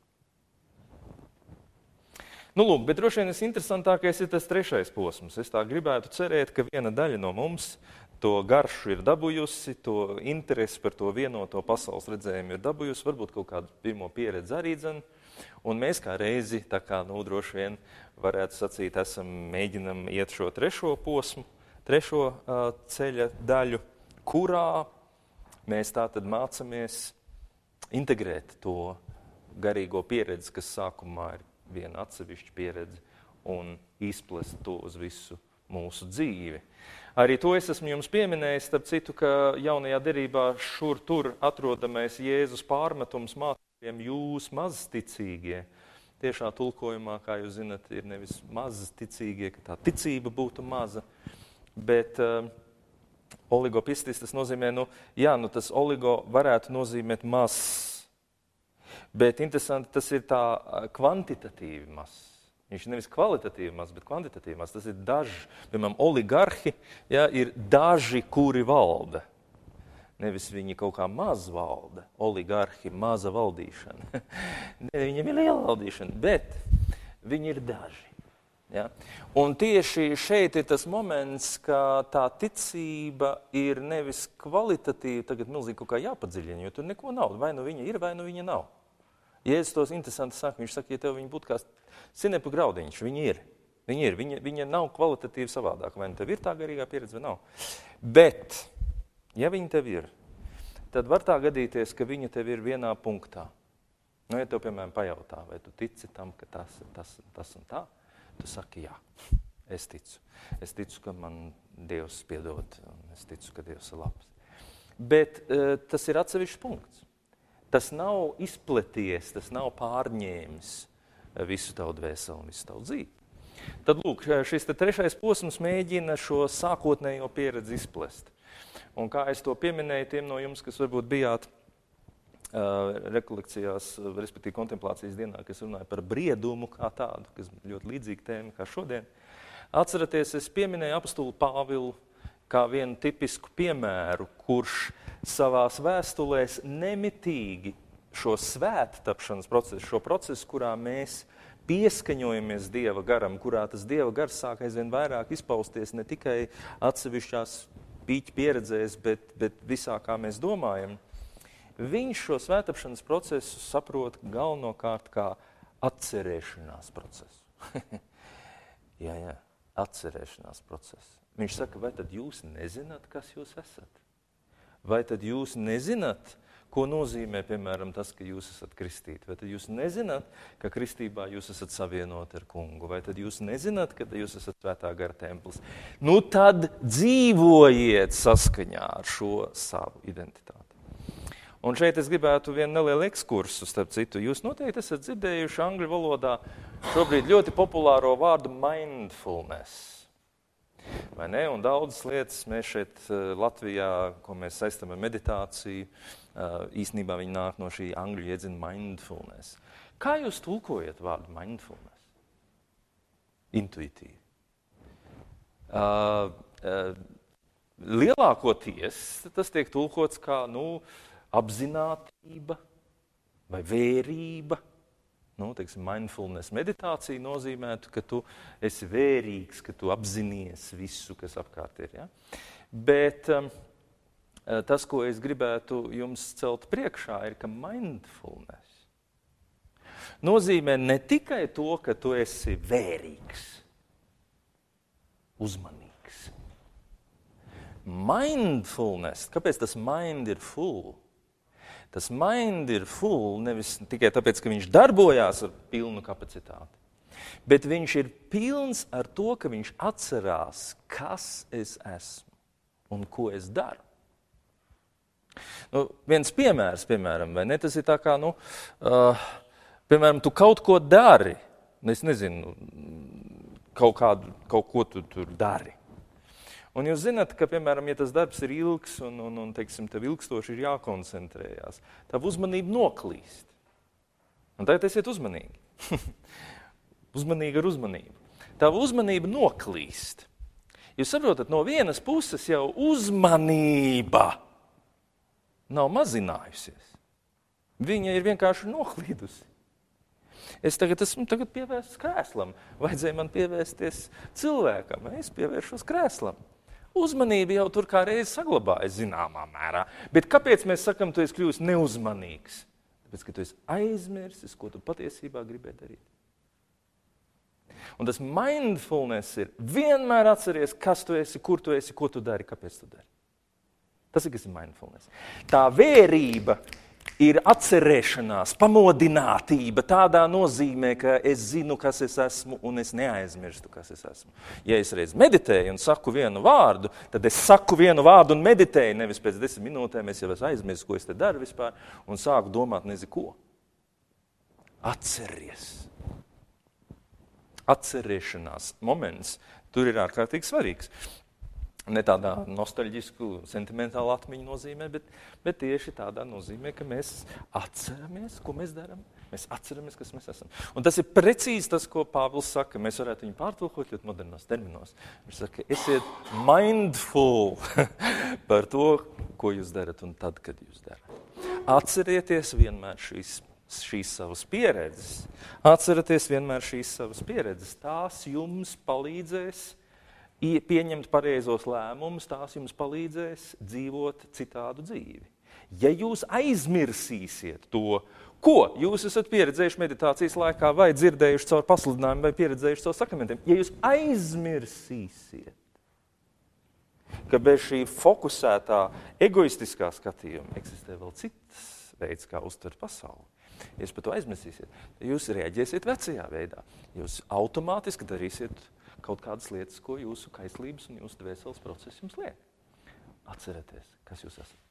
Nu, lūk, bet droši vien interesantākais ir tas 3. posms. Es tā gribētu cerēt, ka viena daļa no mums to garšu ir dabūjusi, to interesi par to vienoto pasaules redzējumu ir dabūjusi, varbūt kaut kādu pirmo pieredzi arī dzen. Un mēs kā reizi, tā kā, nu, droši vien varētu sacīt, mēģinam iet šo 3. posmu, 3. ceļa daļu, kurā mēs tātad mācamies integrēt to garīgo pieredzi, kas sākumā ir viena atsevišķa pieredze, un izplest to uz visu mūsu dzīvi. Arī to es esmu jums pieminējis, starp citu, ka jaunajā derībā šur tur atrodamais Jēzus pārmetums mācekļiem jūs mazticīgie. Tiešā tulkojumā, kā jūs zinat, ir nevis mazticīgie, ka tā ticība būtu maza, bet oligopistis, tas nozīmē, tas oligo varētu nozīmēt mazs. Bet interesanti, tas ir tā kvantitatīvi mazs. Viņš ir nevis kvalitatīvi mazs, bet kvantitatīvi mazs. Tas ir daži, piemēram, oligarhi, ja, ir daži, kuri valda. Nevis viņi kaut kā maz valda, oligarhi, maza valdīšana. Ne, viņiem ir liela valdīšana, bet viņi ir daži. Ja? Un tieši šeit ir tas moments, ka tā ticība ir nevis kvalitatīva, tagad milzīgi kaut kā jāpadziļina, jo tur neko nav. Vai nu viņa ir, vai nu viņa nav. Jēzus tos interesanti saka, viņš saka, ja tev viņa būtu kā sinepu graudiņš, viņa ir. Viņa nav kvalitatīvi savādāk, vai nu tev ir tā garīgā pieredze, vai nav. Bet, ja viņa tev ir, tad var tā gadīties, ka viņa tev ir vienā punktā. Nu, ja tev, piemēram, pajautā, vai tu tici tam, ka tas un tā, tu saki, jā, es ticu. Es ticu, ka man Dievs piedod, un es ticu, ka Dievs ir labs. Bet tas ir atsevišķs punkts. Tas nav izplaties, tas nav pārņēmis visu tavu dvēseli un visu tavu dzīvi. Tad, lūk, šis 3. posms mēģina šo sākotnējo pieredzi izplest. Un kā es to pieminēju tiem no jums, kas varbūt bijāt rekolekcijās, respektīvi kontemplācijas dienā, kas runāja par briedumu kā tādu, kas ļoti līdzīga tēma kā šodien. Atceraties, es pieminēju apostulu Pāvilu kā vienu tipisku piemēru, kurš savās vēstulēs nemitīgi šo svēttapšanas procesu, šo procesu, kurā mēs pieskaņojamies Dieva garam, kurā tas Dieva gars sāk aizvien vairāk izpausties ne tikai atsevišķās pīķu pieredzēs, bet visā, kā mēs domājam. Viņš šo svēttapšanas procesu saprot galvenokārt kā atcerēšanās procesu. jā, atcerēšanās procesu. Viņš saka, vai tad jūs nezināt, kas jūs esat? Vai tad jūs nezināt, ko nozīmē, piemēram, tas, ka jūs esat kristīti? Vai tad jūs nezināt, ka kristībā jūs esat savienoti ar kungu? Vai tad jūs nezināt, ka jūs esat svētā gara templis? Nu tad dzīvojiet saskaņā ar šo savu identitāti. Un šeit es gribētu vienu nelielu ekskursu, starp citu. Jūs noteikti esat dzirdējuši angļu valodā šobrīd ļoti populāro vārdu mindfulness. Vai ne? Un daudzas lietas mēs šeit Latvijā, ko mēs saistam ar meditāciju, īstenībā viņi nāk no šī angļu jēdziena mindfulness. Kā jūs tulkojat vārdu mindfulness? Intuitīvi. Lielākoties tas tiek tulkots kā, apzinātība vai vērība. Teiksim, mindfulness meditācija nozīmētu, ka tu esi vērīgs, ka tu apzinies visu, kas apkārt ir. Ja? Bet tas, ko es gribētu jums celt priekšā, ir, ka mindfulness nozīmē ne tikai to, ka tu esi vērīgs, uzmanīgs. Mindfulness, kāpēc tas mind ir full? Tas mind ir full nevis tikai tāpēc, ka viņš darbojās ar pilnu kapacitāti, bet viņš ir pilns ar to, ka viņš atcerās, kas es esmu un ko es daru. Viens piemērs, piemēram, vai ne? Tas ir tā kā, piemēram, tu kaut ko dari, es nezinu, kaut ko tu tur dari. Un jūs zināt, ka, piemēram, ja tas darbs ir ilgs un teiksim, tev ilgstoši ir jākoncentrējās, tavu uzmanību noklīst. Un tagad esiet uzmanīgi. Uzmanīgi ar uzmanību. Tavu uzmanību noklīst. Jūs saprotat, no vienas puses jau uzmanība nav mazinājusies. Viņa ir vienkārši noklīdusi. Es esmu pievērsts krēslam. Vajadzēja man pievērsties cilvēkam. Es pievēršos krēslam. Uzmanība jau tur kā reiz saglabājas zināmā mērā. Bet kāpēc mēs sakam, tu esi kļūst neuzmanīgs? Tāpēc, ka tu esi aizmirsis, ko tu patiesībā gribēji darīt. Un tas mindfulness ir vienmēr atceries, kas tu esi, kur tu esi, ko tu dari, kāpēc tu dari. Tas ir, kas ir mindfulness. Tā vērība ir atcerēšanās, pamodinātība tādā nozīmē, ka es zinu, kas es esmu, un es neaizmirstu, kas es esmu. Ja es reiz meditēju un saku vienu vārdu, tad es saku vienu vārdu un meditēju, nevis pēc 10 minūtēm es jau esmu aizmirst, ko es te daru vispār, un sāku domāt nezinu ko. Atceries. Atcerēšanās moments tur ir ārkārtīgi svarīgs. Ne tādā nostalģisku, sentimentālu atmiņu nozīmē, bet tieši tādā nozīmē, ka mēs atceramies, ko mēs darām. Mēs atceramies, kas mēs esam. Un tas ir precīzi tas, ko Pāvils saka. Mēs varētu viņu pārtulkot ļoti modernos terminos. Viņš saka, esiet mindful par to, ko jūs darat un tad, kad jūs darat. Atcerieties vienmēr šīs savas pieredzes. Atcerieties vienmēr šīs savas pieredzes. Tās jums palīdzēs pieņemt pareizos lēmumus, tās jums palīdzēs dzīvot citādu dzīvi. Ja jūs aizmirsīsiet to, ko jūs esat pieredzējuši meditācijas laikā, vai dzirdējuši caur pasludinājumu, vai pieredzējuši caur sakramentiem, ja jūs aizmirsīsiet, ka bez šī fokusētā, egoistiskā skatījuma eksistē vēl cits veids, kā uztvert pasauli, ja jūs par to aizmirsīsiet, jūs reaģēsiet vecajā veidā, jūs automātiski darīsiet kaut kādas lietas, ko jūsu kaislības un jūsu dvēseles process jums liek. Atcerieties, kas jūs esat.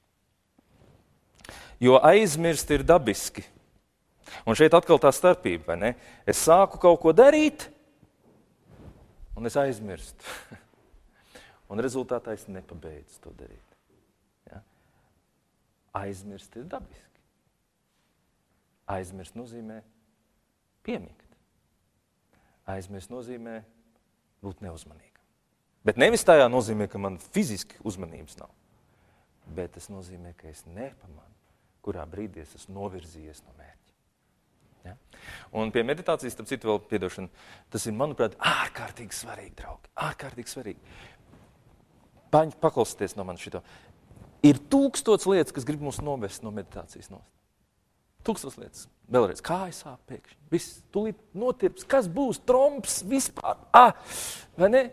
Jo aizmirst ir dabiski. Un šeit atkal tā starpība, vai ne? Es sāku kaut ko darīt, un es aizmirstu. Un rezultātā es nepabeidzu to darīt. Ja? Aizmirst ir dabiski. Aizmirst nozīmē piemigt. Aizmirst nozīmē būt neuzmanīgam. Bet nevis tajā nozīmē, ka man fiziski uzmanības nav. Bet tas nozīmē, ka es nepamanu, kurā brīdī es esmu novirzījies no mērķa. Ja? Un pie meditācijas, starp citu vēl piedošana, tas ir, manuprāt, ārkārtīgi svarīgi, draugi. Ārkārtīgi svarīgi. Paklausieties no man šito. Ir 1000 lietas, kas grib mūs novest no meditācijas nost. 1000 lietas. Vēlreiz, kājas sāp pēkšņi. Viss, tūlīt notirps, kas būs, tromps, vispār. Vai ne?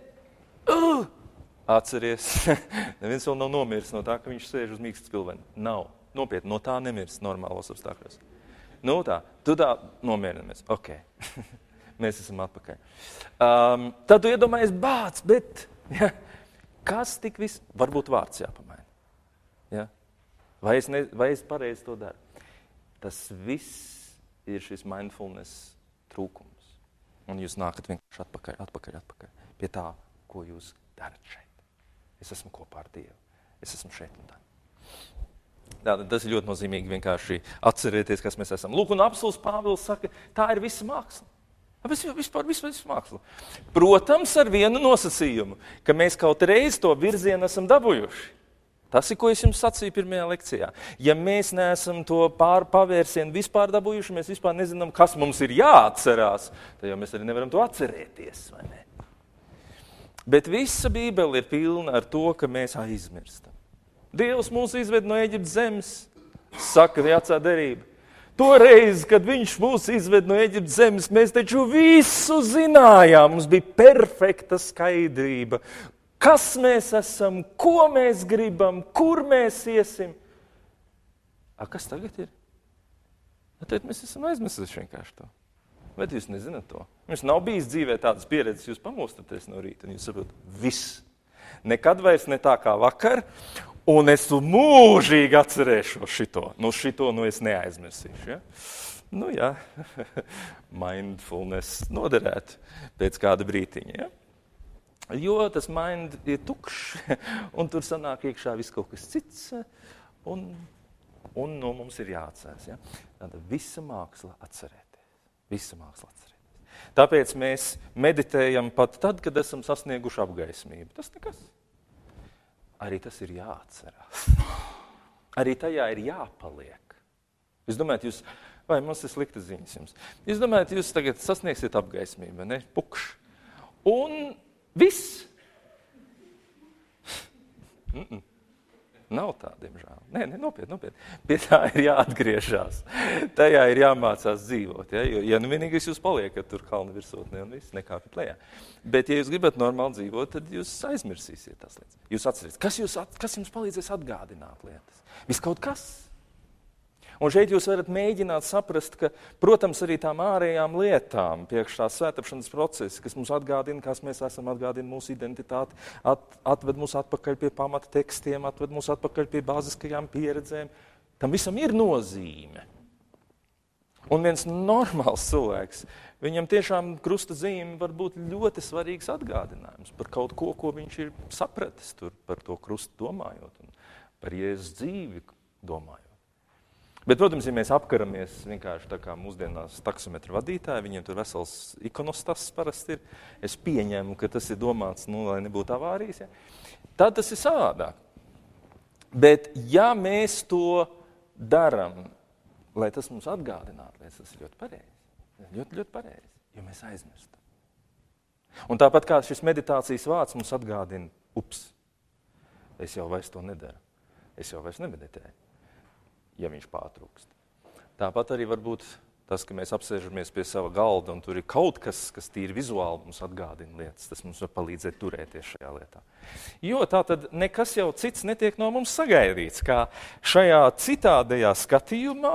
Atceries. Neviens vēl nav nomiris no tā, ka viņš sēž uz mīkstas pilveni. Nav. Nopietni, no tā nemirs normālos apstākļos. Nu tā, tu tā nomierinamies. Ok. Mēs esam atpakaļ. Tad tu iedomājies bāc, bet ja, kas tik viss? Varbūt vārds jāpamaina. Ja? Vai es pareizi to daru? Tas viss ir šis mindfulness trūkums. Un jūs nākat vienkārši atpakaļ pie tā, ko jūs darat šeit. Es esmu kopā ar Dievu. Es esmu šeit un tā. Tātad tas ir ļoti nozīmīgi vienkārši atcerēties, kas mēs esam. Lūk, un apostols Pāvils saka, tā ir visa māksla. Vispār māksla. Protams, ar vienu nosacījumu, ka mēs kaut reiz to virzienu esam dabūjuši. Tas ir, ko es jums sacīju pirmajā lekcijā. Ja mēs neesam to pavērsienu vispār dabūjuši, mēs vispār nezinām, kas mums ir jāatcerās, tad jau mēs arī nevaram to atcerēties, vai ne? Bet visa Bībele ir pilna ar to, ka mēs aizmirstam. Dievs mūs izved no Eģiptes zemes, saka vecā derība. Toreiz, kad viņš mūs izved no Eģiptes zemes, mēs taču visu zinājām, mums bija perfekta skaidrība. Kas mēs esam, ko mēs gribam, kur mēs iesim. Kas tagad ir? Tad mēs esam aizmirsuši vienkārši to. Bet jūs nezināt to. Jums nav bijis dzīvē tādas pieredzes, jūs pamostaties no rīta, un jūs saprotat, viss. Nekad vairs ne tā kā vakar, un es mūžīgi atcerēšos šito. Šito es neaizmirsīšu. Ja? Nu jā, mindfulness noderētu pēc kāda brītiņa, ja? Jo tas mind ir tukšs, un tur sanāk iekšā viss kaut kas cits, un no mums ir jāatcerās. Ja? Tāda visa māksla atcerēties. Visa māksla atcerēties. Tāpēc mēs meditējam pat tad, kad esam sasnieguši apgaismību. Tas nekas. Arī tas ir jāatcerās. Arī tajā ir jāpaliek. Jūs domājat, vai mums ir slikta ziņas jums? Jūs domājat, jūs tagad sasniegsiet apgaismību, ne? Pukš. Un viss. Nav tā, diemžēl. Nē, nopietni. Pie tā ir jāatgriežās. Tajā ir jāmācās dzīvot. Ja nu vienīgais jūs paliekat tur kalna virsotnē un viss nekāpjat lejā. Bet ja jūs gribat normāli dzīvot, tad jūs aizmirsīsiet tās lietas. Jūs atcerieties, kas jums palīdzēs atgādināt lietas? Viss kaut kas. Un šeit jūs varat mēģināt saprast, ka, protams, arī tām ārējām lietām, priekš tās svētāpšanas procesi, kas mums atgādina, kas mēs esam, atgādina mūsu identitāti, atved mūs atpakaļ pie pamata tekstiem, atved mūs atpakaļ pie bāziskajām pieredzēm. Tam visam ir nozīme. Un viens normāls cilvēks, viņam tiešām krusta zīme var būt ļoti svarīgs atgādinājums par kaut ko, ko viņš ir sapratis tur, par to krustu domājot un par Jēzus dzīvi domājot. Bet, protams, ja mēs apkaramies vienkārši tā kā mūsdienās taksometra vadītāji, viņiem tur vesels ikonostas parasti ir, es pieņemu, ka tas ir domāts, lai nebūtu avārijas, ja? Tad tas ir savādāk. Bet, ja mēs to daram, lai tas mums atgādinātu, tas ir ļoti pareizi. Ļoti pareizi, jo mēs aizmirstam. Un tāpat kā šis meditācijas vārds mums atgādina, es jau vairs to nedaru, es jau vairs nemeditēju. Ja viņš pārtrūkst. Tāpat arī varbūt tas, ka mēs apsēžamies pie sava galda un tur ir kaut kas, kas tīri vizuāli mums atgādina lietas, tas mums var palīdzēt turēties šajā lietā. Jo tā tad nekas jau cits netiek no mums sagaidīts, kā šajā citādajā skatījumā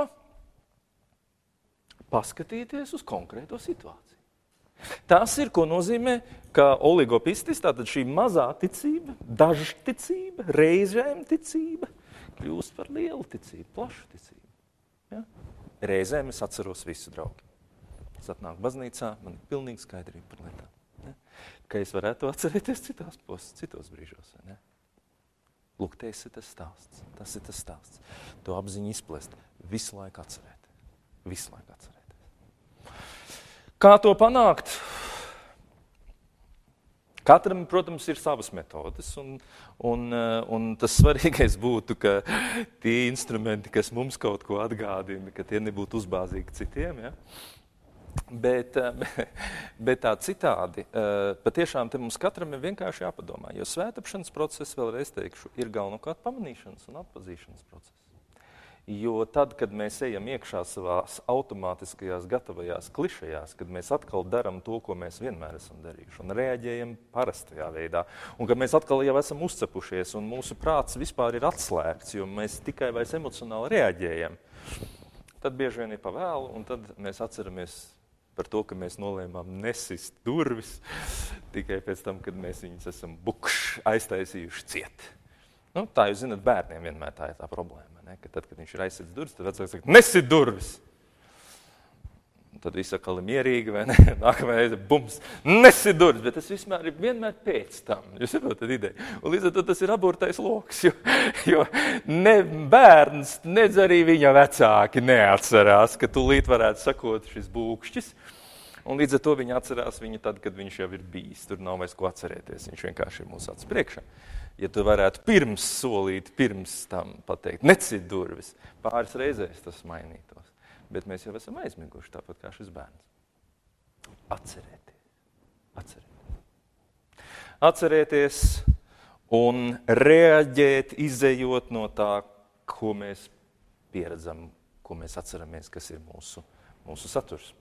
paskatīties uz konkrēto situāciju. Tas ir, ko nozīmē, ka oligopistis, tātad šī mazā ticība, dažticība, reizēm ticība, kļūst par lielu ticību, plašu ticību. Ja? Reizēm es atceros visu, draugi. Es atnāku baznīcā, man ir pilnīgi skaidrība par lietām. Ja? Ka es varētu atcerēties citos brīžos. Ne? Lūk, tas ir tas stāsts. To apziņu izplest. Visu laiku atcerēties. Kā to panākt? Katram, protams, ir savas metodes, un tas svarīgais būtu, ka tie instrumenti, kas mums kaut ko atgādina, ka tie nebūtu uzbāzīgi citiem. Ja? Bet tā citādi, patiešām te mums katram ir vienkārši jāpadomā, jo svētāpšanas process, vēlreiz teikšu, ir galvenokārt pamanīšanas un atpazīšanas process. Jo tad, kad mēs ejam iekšā savās automātiskajās gatavajās klišajās, kad mēs atkal daram to, ko mēs vienmēr esam darījuši, un reaģējam parastajā veidā, un kad mēs atkal jau esam uzcepušies, un mūsu prāts vispār ir atslēgts, jo mēs tikai vairs emocionāli reaģējam, tad bieži vien ir pa vēlu, un tad mēs atceramies par to, ka mēs nolēmām nesist durvis, tikai pēc tam, kad mēs viņus esam aiztaisījuši ciet. Nu, tā jūs zināt, bērniem vienmēr tā ir tā problēma, ne? Ka tad, kad viņš ir aizsits durvis, tad vecāks saka, nesit durvis! Tad viss atkal ir mierīgi, vai ne? Nākamajā reize, bums, nesit durvis! Bet tas vienmēr pēc tam, jūs saprotat ideju. Un līdz ar to tas ir aburtais loks, jo ne bērns, nedz arī viņa vecāki neatcerās, ka tūlīt varētu sakot šis būkšķis. Un līdz ar to viņi atcerās viņu tad, kad viņš jau ir bijis. Tur nav vairs ko atcerēties, viņš vienkārši ir mūsu acis priekšā. Ja tu varētu pirms tam pateikt, necit durvis, pāris reizēs tas mainītos. Bet mēs jau esam aizmiguši, tāpat kā šis bērns. Atcerēties un reaģēt, izejot no tā, ko mēs pieredzam, ko mēs atceramies, kas ir mūsu saturs.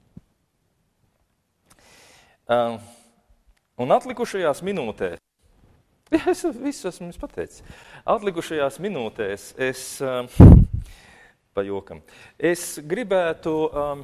Un atlikušajās minūtēs, es visu esmu jums pateicis, atlikušajās minūtēs es gribētu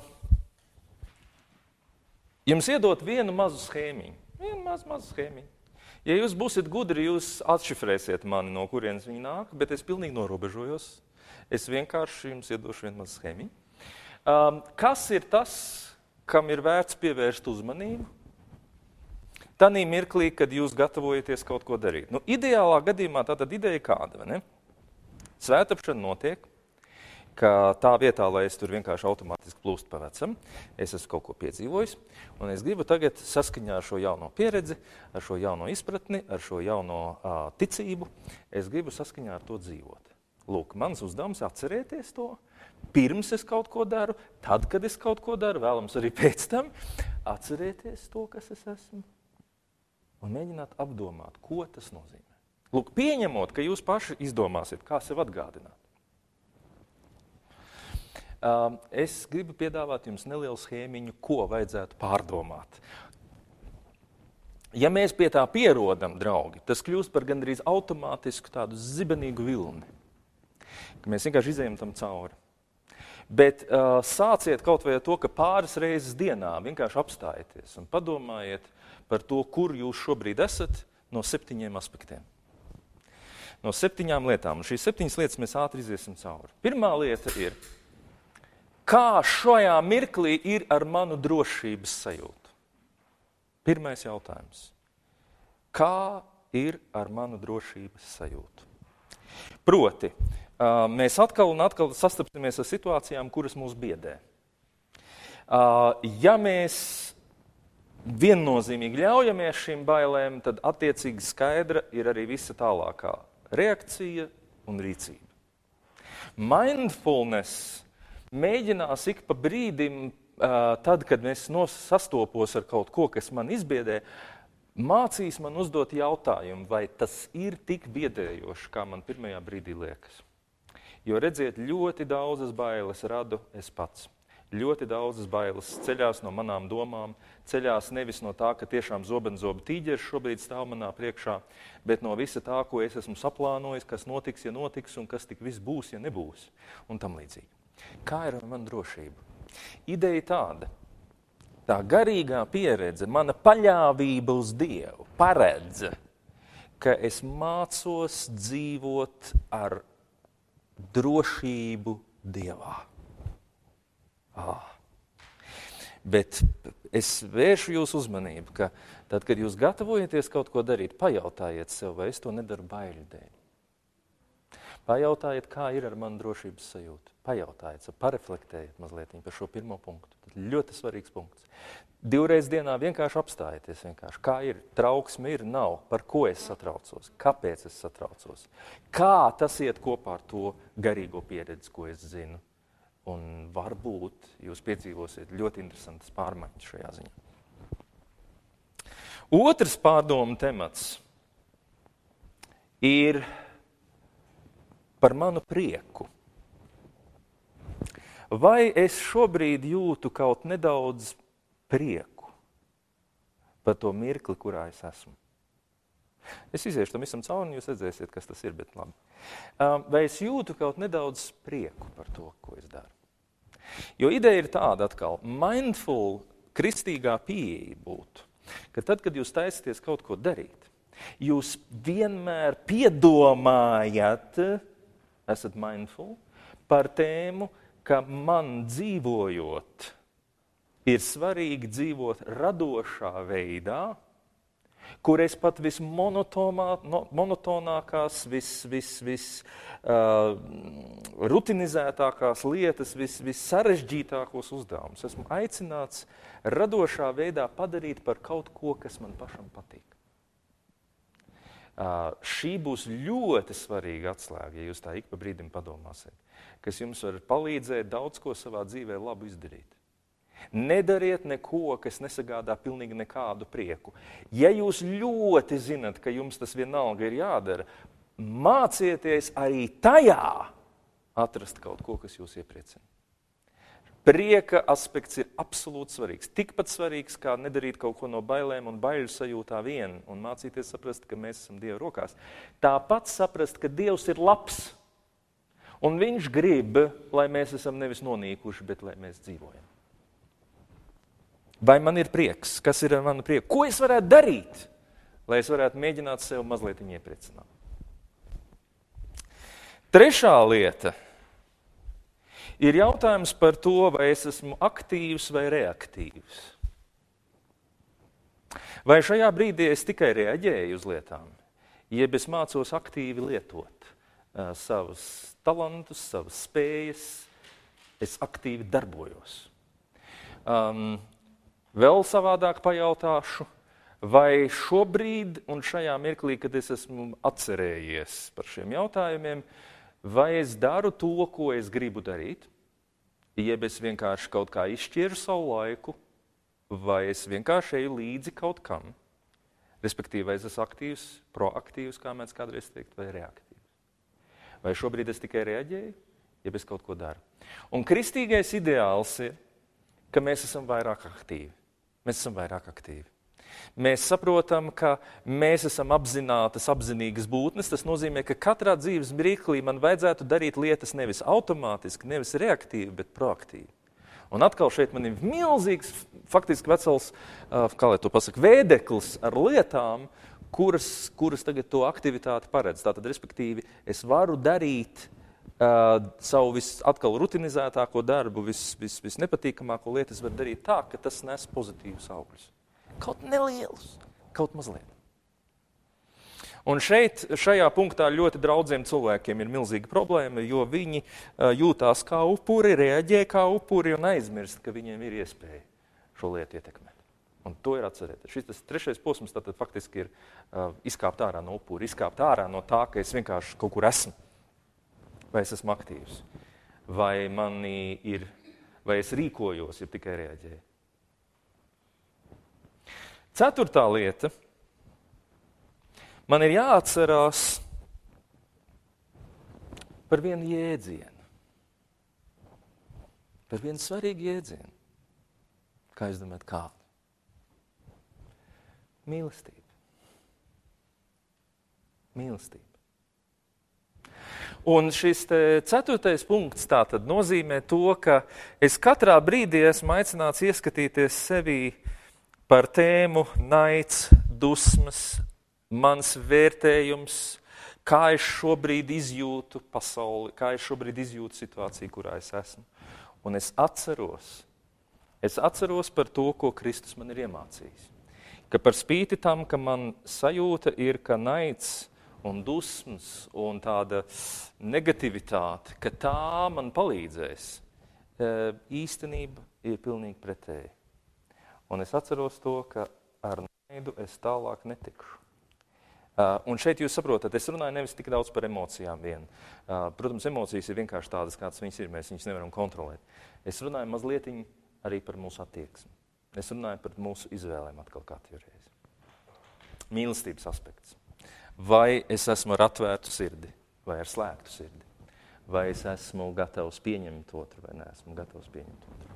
jums iedot vienu mazu schēmiņu. Vienu mazu schēmiņu. Ja jūs būsiet gudri, jūs atšifrēsiet mani, no kurienes viņi nāk, bet es pilnīgi norobežojos. Es vienkārši jums iedošu vienu mazu schēmiņu. Kas ir tas, kam ir vērts pievērst uzmanību? Tanī mirklī, kad jūs gatavojaties kaut ko darīt. Ideālā gadījumā tātad ideja kāda, vai ne? Svētapšana notiek, ka tā vietā, lai es tur vienkārši automātiski plūstu pa vecam, es esmu kaut ko piedzīvojis, un es gribu tagad saskaņā ar šo jauno pieredzi, ar šo jauno izpratni, ar šo jauno ticību, es gribu saskaņā ar to dzīvot. Lūk, mans uzdevums atcerēties to, pirms es kaut ko daru, tad, kad es kaut ko daru, vēlams arī pēc tam, atcerēties to, kas es esmu, un mēģināt apdomāt, ko tas nozīmē. Lūk, pieņemot, ka jūs paši izdomāsiet, kā sev atgādināt. Es gribu piedāvāt jums nelielu schēmiņu, ko vajadzētu pārdomāt. Ja mēs pie tā pierodam, draugi, tas kļūst par gandrīz automātisku tādu zibenīgu vilni, ka mēs vienkārši izējam tam cauri. Bet sāciet kaut vai ar to, ka pāris reizes dienā vienkārši apstājieties un padomājiet par to, kur jūs šobrīd esat no 7 aspektiem. No 7 lietām. Un šīs 7 lietas mēs ātri iziesim cauri. Pirmā lieta ir, kā šajā mirklī ir ar manu drošības sajūtu? Pirmais jautājums. Kā ir ar manu drošības sajūtu? Proti, mēs atkal un atkal sastapsimies ar situācijām, kuras mūs biedē. Ja mēs viennozīmīgi ļaujamies šīm bailēm, tad attiecīgi skaidra ir arī visa tālākā reakcija un rīcība. Mindfulness mēģinās ik pa brīdim, tad, kad es sastopos ar kaut ko, kas man izbiedē, mācīs man uzdot jautājumu, vai tas ir tik biedējoši, kā man pirmajā brīdī liekas. Jo redziet, ļoti daudzas bailes radu es pats. Ļoti daudzas bailes ceļās no manām domām, ceļās nevis no tā, ka tiešām zobenzoba tīģeris šobrīd stāv manā priekšā, bet no visa tā, ko es esmu saplānojis, kas notiks, ja notiks, un kas tik viss būs, ja nebūs, un tam līdzīgi. Kā ir ar manu drošību? Ideja tāda, tā garīgā pieredze, mana paļāvība uz Dievu paredz, ka es mācos dzīvot ar drošību Dievā. Bet es vēršu jūsu uzmanību, ka tad, kad jūs gatavojaties kaut ko darīt, pajautājiet sev, vai es to nedaru baiļu dēļ. Pajautājiet, kā ir ar manu drošības sajūtu. Pajautājiet, pareflektējiet mazliet par šo pirmo punktu. Tas ļoti svarīgs punkts. 2 reizes dienā vienkārši apstājieties. Kā ir? Trauksme ir, nav. Par ko es satraucos? Kāpēc es satraucos? Kā tas iet kopā ar to garīgo pieredzi, ko es zinu? Un varbūt jūs piedzīvosiet ļoti interesantas pārmaiņas šajā ziņā. Otrs pārdomu temats ir par manu prieku. Vai es šobrīd jūtu kaut nedaudz prieku par to mirkli, kurā es esmu? Es iziešu tam visam cauri, un jūs redzēsiet, kas tas ir, bet labi. Vai es jūtu kaut nedaudz prieku par to, ko es daru? Jo ideja ir tāda atkal, mindful, kristīgā pieeja būtu, ka tad, kad jūs taisaties kaut ko darīt, jūs vienmēr piedomājat, esat mindful, par tēmu, ka man dzīvojot ir svarīgi dzīvot radošā veidā, kur es pat vismonotonākās, rutinizētākās lietas, vissarežģītākos uzdevumus esmu aicināts radošā veidā padarīt par kaut ko, kas man pašam patīk. Šī būs ļoti svarīga atslēga, ja jūs tā ik pa brīdim padomāsiet, kas jums var palīdzēt daudz ko savā dzīvē labu izdarīt. Nedariet neko, kas nesagādā pilnīgi nekādu prieku. Ja jūs ļoti zinat, ka jums tas vienalga ir jādara, mācieties arī tajā atrast kaut ko, kas jūs iepriecina. Prieka aspekts ir absolūti svarīgs. Tikpat svarīgs, kā nedarīt kaut ko no bailēm un baiļu sajūtā vien un mācīties saprast, ka mēs esam Dieva rokās. Tāpat saprast, ka Dievs ir labs un viņš grib, lai mēs esam nevis nonīkuši, bet lai mēs dzīvojam. Vai man ir prieks? Kas ir ar manu prieku? Ko es varētu darīt, lai es varētu mēģināt sev mazliet iepriecināt? Trešā lieta Ir jautājums par to, vai es esmu aktīvs vai reaktīvs. Vai šajā brīdī es tikai reaģēju uz lietām, jeb es mācos aktīvi lietot savus talantus, savas spējas, es aktīvi darbojos. Vēl savādāk pajautāšu, vai šobrīd un šajā mirklī, kad es esmu atcerējies par šiem jautājumiem, vai es daru to, ko es gribu darīt, jeb es vienkārši kaut kā izšķiru savu laiku, vai es vienkārši eju līdzi kaut kam, respektīvi, vai es esmu aktīvs, proaktīvs, kā mēs kādreiz teikt, vai reaktīvs. Vai šobrīd es tikai reaģēju, jeb es kaut ko daru. Un kristīgais ideāls ir, ka mēs esam vairāk aktīvi. Mēs esam vairāk aktīvi. Mēs saprotam, ka mēs esam apzinīgas būtnes. Tas nozīmē, ka katrā dzīves mirklī man vajadzētu darīt lietas nevis automātiski, nevis reaktīvi, bet proaktīvi. Un atkal šeit man ir milzīgs, faktiski vesels, kā lai to pasaka, vēdeklis ar lietām, kuras tagad to aktivitāti paredz. Tātad, respektīvi, es varu darīt savu atkal rutinizētāko darbu, visnepatīkamāko lietu, es varu darīt tā, ka tas nes pozitīvus augļus. Kaut nelielus, kaut mazliet. Un šajā punktā ļoti daudziem cilvēkiem ir milzīga problēma, jo viņi jūtās kā upuri, reaģē kā upuri un aizmirst, ka viņiem ir iespēja šo lietu ietekmēt. Un to ir atcerēties. Šis trešais posms tātad faktiski ir izkāpt ārā no upuri, izkāpt ārā no tā, ka es vienkārši kaut kur esmu. Vai es esmu aktīvs, vai es rīkojos, ja tikai reaģēju. Ceturtā lieta, man ir jāatcerās par vienu jēdzienu, par vienu svarīgu jēdzienu. Kā jūs domājat, kādu? Mīlestība. Mīlestība. Un šis ceturtais punkts tātad nozīmē to, ka es katrā brīdī esmu aicināts ieskatīties sevī par tēmu naids, dusmas, mans vērtējums, kā es šobrīd izjūtu pasauli, kā es šobrīd izjūtu situāciju, kurā es esmu. Un es atceros par to, ko Kristus man ir iemācījis. Ka par spīti tam, ka man sajūta ir, ka naids un dusmas un tāda negativitāte, ka tā man palīdzēs, īstenība ir pilnīgi pretēji. Un es atceros to, ka ar naidu es tālāk netikšu. Un šeit jūs saprotat, es runāju nevis tik daudz par emocijām vien. Protams, emocijas ir vienkārši tādas, kādas viņas ir, mēs viņas nevaram kontrolēt. Es runāju mazliet arī par mūsu attieksmi. Es runāju par mūsu izvēlēm atkal katru reizi. Mīlestības aspekts. Vai es esmu ar atvērtu sirdi, vai ar slēgtu sirdi? Vai es esmu gatavs pieņemt otru, vai neesmu gatavs pieņemt otru?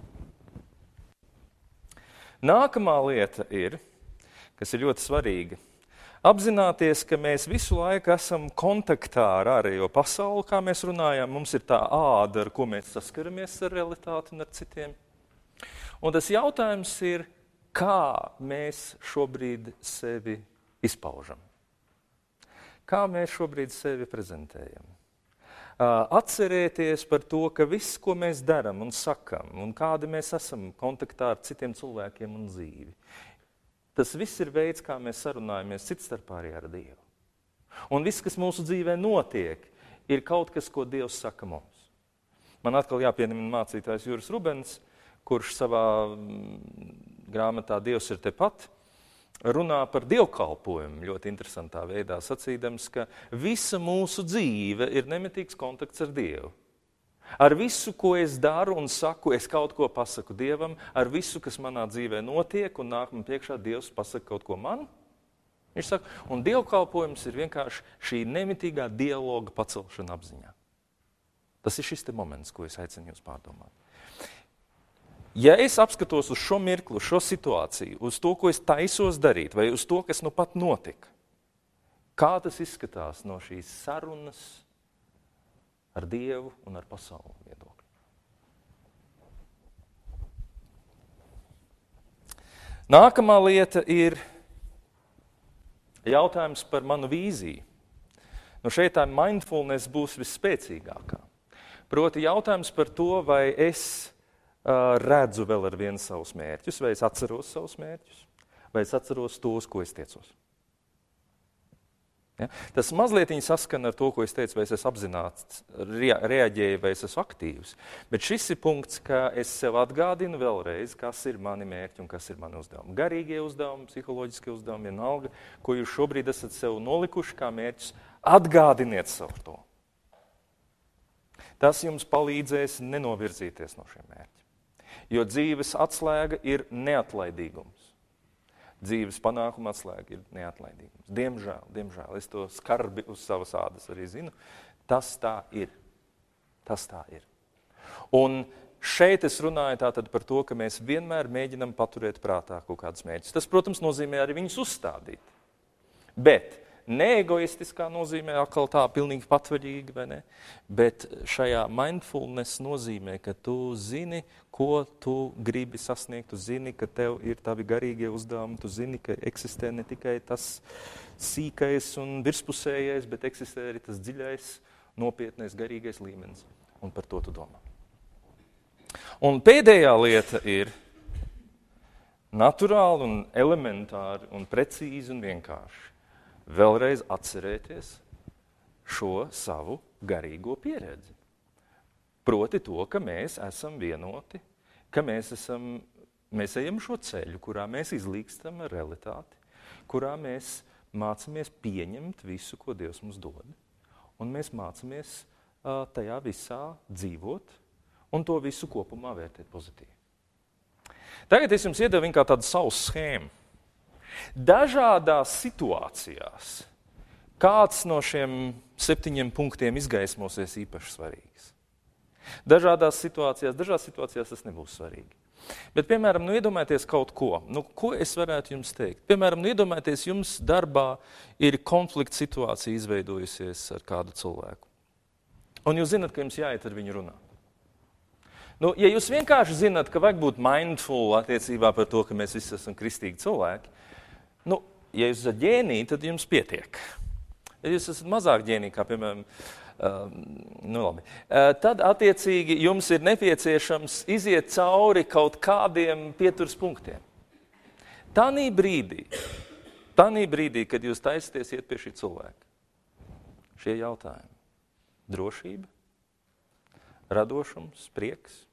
Nākamā lieta ir, kas ir ļoti svarīga, apzināties, ka mēs visu laiku esam kontaktā ar ārējo pasauli, kā mēs runājām. Mums ir tā āda, ar ko mēs saskaramies ar realitāti un ar citiem. Un tas jautājums ir, kā mēs šobrīd sevi izpaužam? Kā mēs šobrīd sevi prezentējam? Atcerēties par to, ka viss, ko mēs darām un sakam, un kādi mēs esam kontaktā ar citiem cilvēkiem un dzīvi, tas viss ir veids, kā mēs sarunājamies citstarpā arī ar Dievu. Un viss, kas mūsu dzīvē notiek, ir kaut kas, ko Dievs saka mums. Man atkal jāpiemina mācītājs Juris Rubens, kurš savā grāmatā Dievs ir tepat, runā par dievkalpojumu ļoti interesantā veidā, sacīdams, ka visa mūsu dzīve ir nemitīgs kontakts ar Dievu. Ar visu, ko es daru un saku, es kaut ko pasaku Dievam, ar visu, kas manā dzīvē notiek un nāk man priekšā, Dievs pasaka kaut ko man. Viņš saka, un dievkalpojums ir vienkārši šī nemitīgā dialoga pacelšana apziņā. Tas ir šis te moments, ko es aicinu jūs pārdomāt. Ja es apskatos uz šo mirkli, uz šo situāciju, uz to, ko es taisos darīt, vai uz to, kas nu pat notika, kā tas izskatās no šīs sarunas ar Dievu un ar pasauli viedokļu? Nākamā lieta ir jautājums par manu vīziju. Nu šeit tā mindfulness būs visspēcīgākā. Proti jautājums par to, vai es redzu vēl ar vienu savus mērķus, vai es atceros savus mērķus, vai es atceros tos, ko es tiecos. Ja? Tas mazliet saskan ar to, ko es teicu, vai es esmu apzināts, reaģēju, vai es esmu aktīvs. Bet šis ir punkts, ka es sev atgādinu vēlreiz, kas ir mani mērķi un kas ir mani uzdevumi. Garīgie uzdevumi, psiholoģiskie uzdevumi, vienalga, ko jūs šobrīd esat sev nolikuši kā mērķus, atgādiniet sev to. Tas jums palīdzēs nenovirzīties no šiem mērķiem. Jo dzīves atslēga ir neatlaidīgums. Dzīves panākuma atslēga ir neatlaidīgums. Diemžēl, es to skarbi uz savas ādas arī zinu, tas tā ir. Tas tā ir. Un šeit es runāju tātad par to, ka mēs vienmēr mēģinam paturēt prātā kaut kādus mērķus. Tas, protams, nozīmē arī viņus uzstādīt. Bet neegoistiskā nozīmē atkal tā pilnīgi patvaļīgi, vai ne? Bet šajā mindfulness nozīmē, ka tu zini, ko tu gribi sasniegt, tu zini, ka tev ir tavi garīgie uzdevumi, tu zini, ka eksistē ne tikai tas sīkais un virspusējais, bet eksistē arī tas dziļais, nopietnais, garīgais līmenis. Un par to tu domā. Un pēdējā lieta ir naturāli un elementāri un precīzi un vienkārši. Vēlreiz atcerēties šo savu garīgo pieredzi. Proti to, ka mēs esam vienoti, ka mēs ejam šo ceļu, kurā mēs izlīkstam ar realitāti, kurā mēs mācamies pieņemt visu, ko Dievs mums dod. Un mēs mācamies tajā visā dzīvot un to visu kopumā vērtēt pozitīvi. Tagad es jums iedevu kā tādu savu schēmu. Dažādās situācijās kāds no šiem 7 punktiem izgaismosies īpaši svarīgs. Dažās situācijās tas nebūs svarīgi. Bet, piemēram, iedomājieties kaut ko. Ko es varētu jums teikt? Piemēram, iedomājieties, jums darbā ir konflikta situācija izveidojusies ar kādu cilvēku. Un jūs zinat, ka jums jāiet ar viņu runāt. Ja jūs vienkārši zinat, ka vajag būt mindful attiecībā par to, ka mēs visi esam kristīgi cilvēki, ja jūs esat ģēniji, tad jums pietiek. Ja jūs esat mazāk ģēniji, kā piemēram, tad attiecīgi jums ir nepieciešams iziet cauri kaut kādiem pieturas punktiem. Tanī brīdī, kad jūs taisaties iet pie šī cilvēka, šie jautājumi, drošība, radošums, prieks,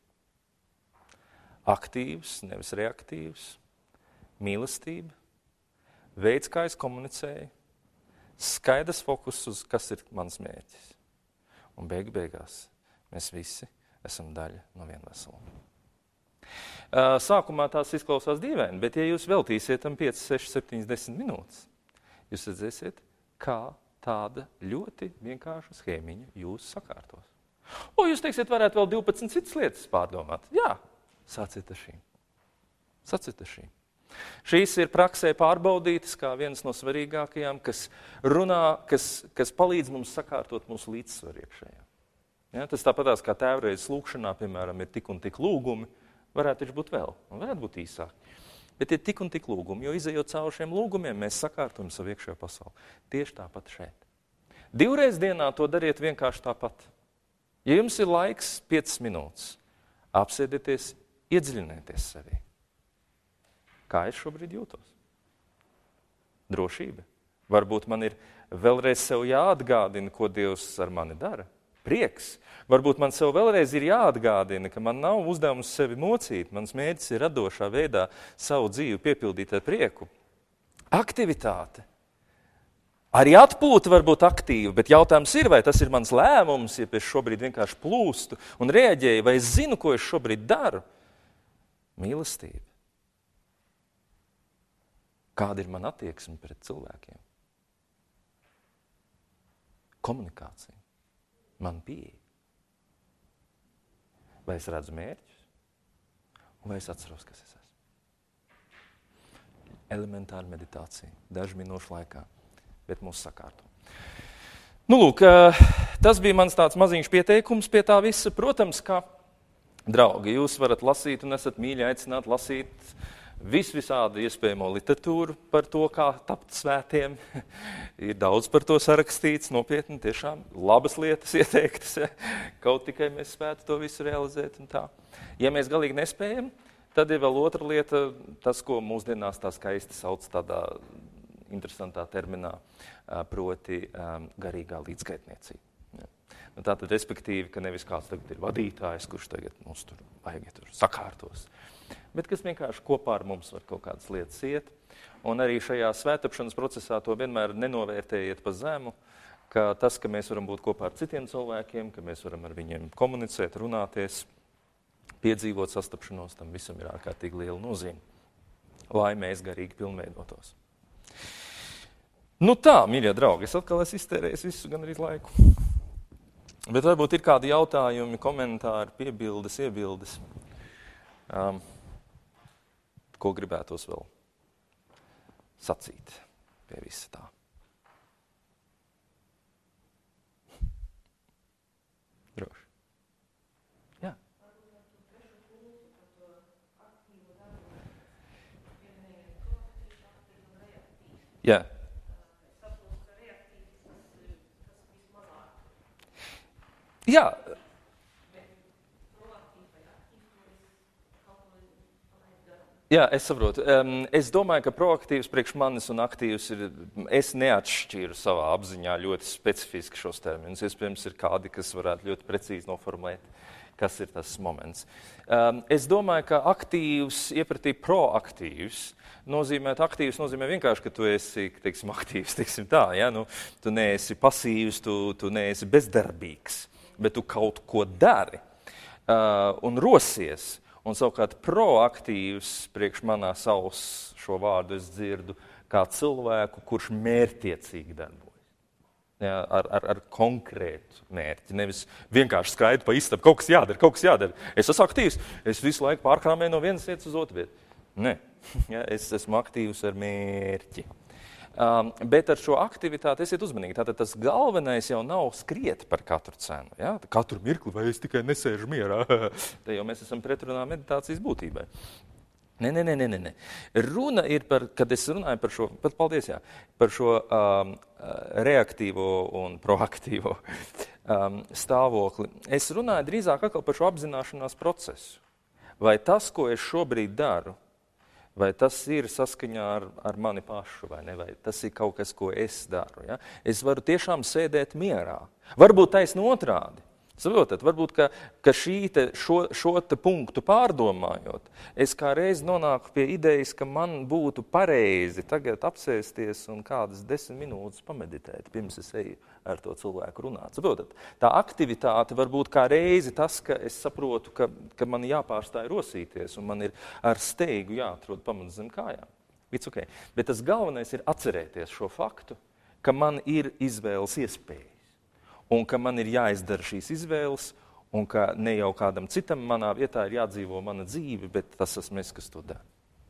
aktīvs, nevis reaktīvs, mīlestība, veids, kā es komunicēju, skaidrs fokus uz, kas ir mans mērķis. Un beigās mēs visi esam daļa no viena veseluma. Sākumā tās izklausās dīvaini, bet ja jūs veltīsiet tam 5, 6, 7, 10 minūtes, jūs redzēsiet, kā tāda ļoti vienkārša schēmiņa jūs sakārtos. Jūs teiksiet, varētu vēl 12 citas lietas pārdomāt. Jā, sāciet ar šīm. Šīs ir praksē pārbaudītas kā viens no svarīgākajām, kas palīdz mums sakārtot mūsu līdzsvaru iekšējā. Ja, tas tāpatās kā tēvreizes lūkšanā, piemēram, ir tik un tik lūgumi, varētu taču būt vēl, un varētu būt īsāk. Bet ir tik un tik lūgumi, jo izejot cauri šiem lūgumiem, mēs sakārtojam savu iekšējo pasauli. Tieši tāpat šeit. 2 reizes dienā to dariet vienkārši tāpat. Ja jums ir laiks 5 minūtes, apsēdieties, iedziļinieties sevī. Kā es šobrīd jūtos? Drošība. Varbūt man ir vēlreiz sev jāatgādina, ko Dievs ar mani dara. Prieks. Varbūt man sev vēlreiz ir jāatgādina, ka man nav uzdevums sevi mocīt. Mans mērķis ir radošā veidā savu dzīvi piepildīt ar prieku. Aktivitāte. Arī atpūta var būt aktīva, bet jautājums ir, vai tas ir mans lēmums, ja es šobrīd vienkārši plūstu un reaģēju, vai es zinu, ko es šobrīd daru. Mīlestība. Kāda ir mana attieksme pret cilvēkiem? Komunikācija. Man pieeja. Vai es redzu mērķus? Vai es atceros, kas es esmu? Elementāra meditācija. Dažu minūšu laikā, bet mūs sakārto. Tas bija mans tāds maziņš pieteikums pie tā visa. Protams, ka, draugi, jūs varat lasīt un esat mīļi aicināt lasīt visādi iespējamo literatūru par to, kā tapt svētiem. Ir daudz par to sarakstīts, nopietni, tiešām labas lietas ieteiktas, kaut tikai mēs spētu to visu realizēt un tā. Ja mēs galīgi nespējam, tad ir vēl otra lieta, tas, ko mūsdienās tā skaisti sauc tādā interesantā terminā, proti garīgā līdzgaitniecība. Nu, tātad, respektīvi, ka nevis kāds tagad ir vadītājs, kurš tagad mums tur vajag tur sakārtos, bet kas vienkārši kopā ar mums var kaut kādas lietas iet. Un arī šajā svētapšanas procesā to vienmēr nenovērtējiet pa zemu, ka tas, ka mēs varam būt kopā ar citiem cilvēkiem, ka mēs varam ar viņiem komunicēt, runāties, piedzīvot sastapšanos, tam visam ir ārkārtīgi liela nozīme, lai mēs garīgi pilnveidotos. Nu tā, mīļie draugi, es atkal esmu iztērējis visu gan arī laiku. Bet varbūt ir kādi jautājumi, komentāri, piebildes, iebildes, ko gribētos vēl sacīt pie visa tā. Droši. Jā. Jā. Jā. Jā, es saprotu. Es domāju, ka proaktīvs priekš manis un aktīvs ir, es neatšķiru savā apziņā ļoti specifiski šos terminus. Iespējams, ir kādi, kas varētu ļoti precīzi noformulēt, kas ir tas moments. Es domāju, ka aktīvs iepratī proaktīvs aktīvs nozīmē vienkārši, ka tu esi, teiksim, aktīvs, teiksim tā, ja? Nu, tu neesi pasīvs, tu neesi bezdarbīgs, bet tu kaut ko dari un rosies. Un savukārt proaktīvs priekš manā savus šo vārdu es dzirdu kā cilvēku, kurš mērķtiecīgi darbojas. Ja, ar konkrētu mērķi. Nevis vienkārši skraidu pa istabu, kaut kas jādara. Es esmu aktīvs, es visu laiku pārkrāmēju no vienas vietas uz otru vietu. Nē, ja, es esmu aktīvs ar mērķi. Bet ar šo aktivitāti esiet uzmanīgi. Tātad tas galvenais jau nav skriet par katru cenu. Ja? Katru mirkli, vai es tikai nesēžu mierā. Te jau mēs esam pretrunā meditācijas būtībai. Nē. Runa ir par, kad es runāju par šo, paldies, jā, par šo reaktīvo un proaktīvo stāvokli. Es runāju drīzāk atkal par šo apzināšanās procesu. Vai tas, ko es šobrīd daru, vai tas ir saskaņā ar mani pašu, vai ne? Vai tas ir kaut kas, ko es daru. Ja? Es varu tiešām sēdēt mierā. Varbūt taisni otrādi. Saprotat, varbūt, ka šo te punktu pārdomājot, es kā reiz nonāku pie idejas, ka man būtu pareizi tagad apsēsties un kādas 10 minūtes pameditēt, pirms es eju ar to cilvēku runāt. Saprotat, tā aktivitāte var būt kā reizi tas, ka es saprotu, ka man jāpārstāj rosīties un man ir ar steigu jāatrod pamats zem kājām. Okay. Bet tas galvenais ir atcerēties šo faktu, ka man ir izvēles iespējas. Un ka man ir jāizdara šīs izvēles, un ka ne jau kādam citam manā vietā ir jādzīvo mana dzīve, bet tas esmu es, kas to dara.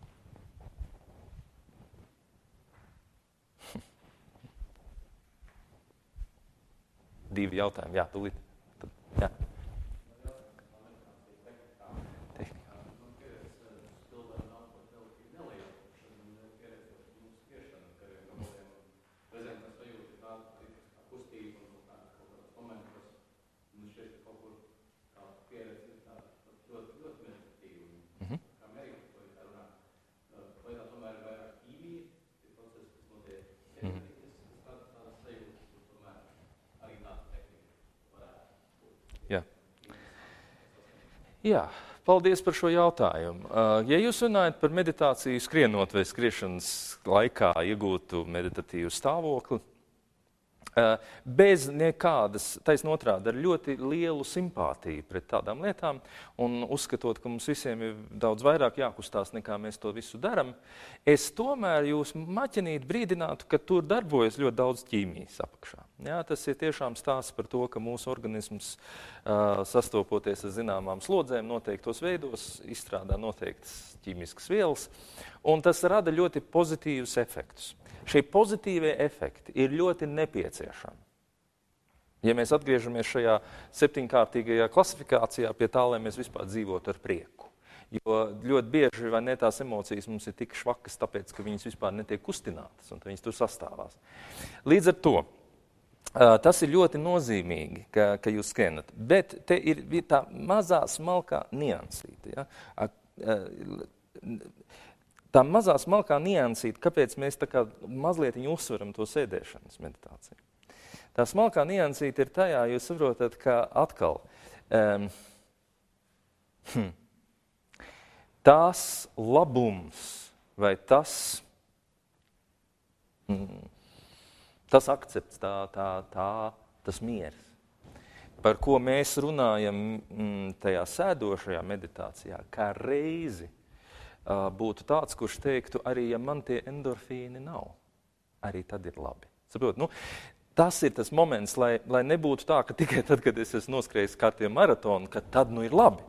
Divi jautājumi, jā, tūlīt. Jā. Jā, paldies par šo jautājumu. Ja jūs runājat par meditāciju skrienot vai skriešanas laikā iegūtu meditatīvu stāvokli, bez nekādas, taisn otrādi, ar ļoti lielu simpātiju pret tādām lietām un uzskatot, ka mums visiem ir daudz vairāk jākustās, nekā mēs to visu daram, es tomēr jūs maķinīt brīdinātu, ka tur darbojas ļoti daudz ķīmijas apakšā. Jā, tas ir tiešām stāsts par to, ka mūsu organisms sastopoties ar zināmām slodzēm noteiktos veidos, izstrādā noteiktas ķīmiskas vielas, un tas rada ļoti pozitīvus efektus. Šie pozitīvie efekti ir ļoti nepieciešami. Ja mēs atgriežamies šajā 7-kārtīgajā klasifikācijā pie tā, lai mēs vispār dzīvotu ar prieku. Jo ļoti bieži vai ne tās emocijas mums ir tik švakas, tāpēc, ka viņas vispār netiek kustinātas un viņas tur sastāvās. Līdz ar to, tas ir ļoti nozīmīgi, ka jūs skrienat, bet te ir tā mazā smalkā niansīte. Ja? Tā mazā smalkā niansīte, kāpēc mēs tā kā mazliet uzsveram to sēdēšanas meditāciju. Tā smalkā niansīte ir tajā, jūs saprotat, ka atkal tās labums vai tas akcepts, tas miers, par ko mēs runājam tajā sēdošajā meditācijā, kā reizi būtu tāds, kurš teiktu, arī ja man tie endorfīni nav, arī tad ir labi. Saprot, tas ir tas moments, lai nebūtu tā, ka tikai tad, kad es esmu noskrējis kārtiem maratonu, ka tad ir labi.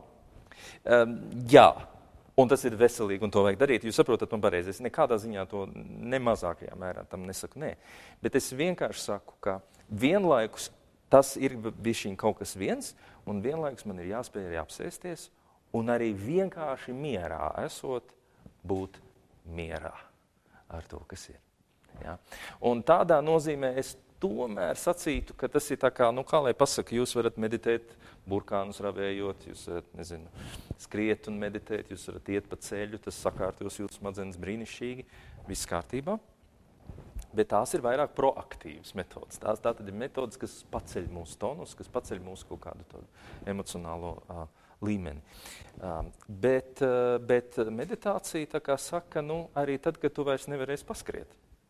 Jā, un tas ir veselīgi, un to vajag darīt. Jūs saprotat man pareizi, es nekādā ziņā to nemazākajā mērā tam nesaku, nē. Bet es vienkārši saku, ka vienlaikus tas ir bišķiņ kaut kas viens, un vienlaikus man ir jāspēj arī apsēsties, un arī vienkārši mierā esot, būt mierā ar to, kas ir. Ja? Un tādā nozīmē es tomēr sacītu, ka tas ir tā kā, kā lai pasaka, jūs varat meditēt burkānus ravējot, jūs varat, skriet un meditēt, jūs varat iet pa ceļu, tas sakārtos jūsu smadzenes brīnišķīgi, viss kārtībā. Bet tās ir vairāk proaktīvas metodas. Tā tad ir metodas, kas paceļ mūsu tonus, kas paceļ mūsu kaut kādu tādu emocionālo līmeni. Bet meditācija tā kā saka, arī tad, kad tu vairs nevarēsi paskriet.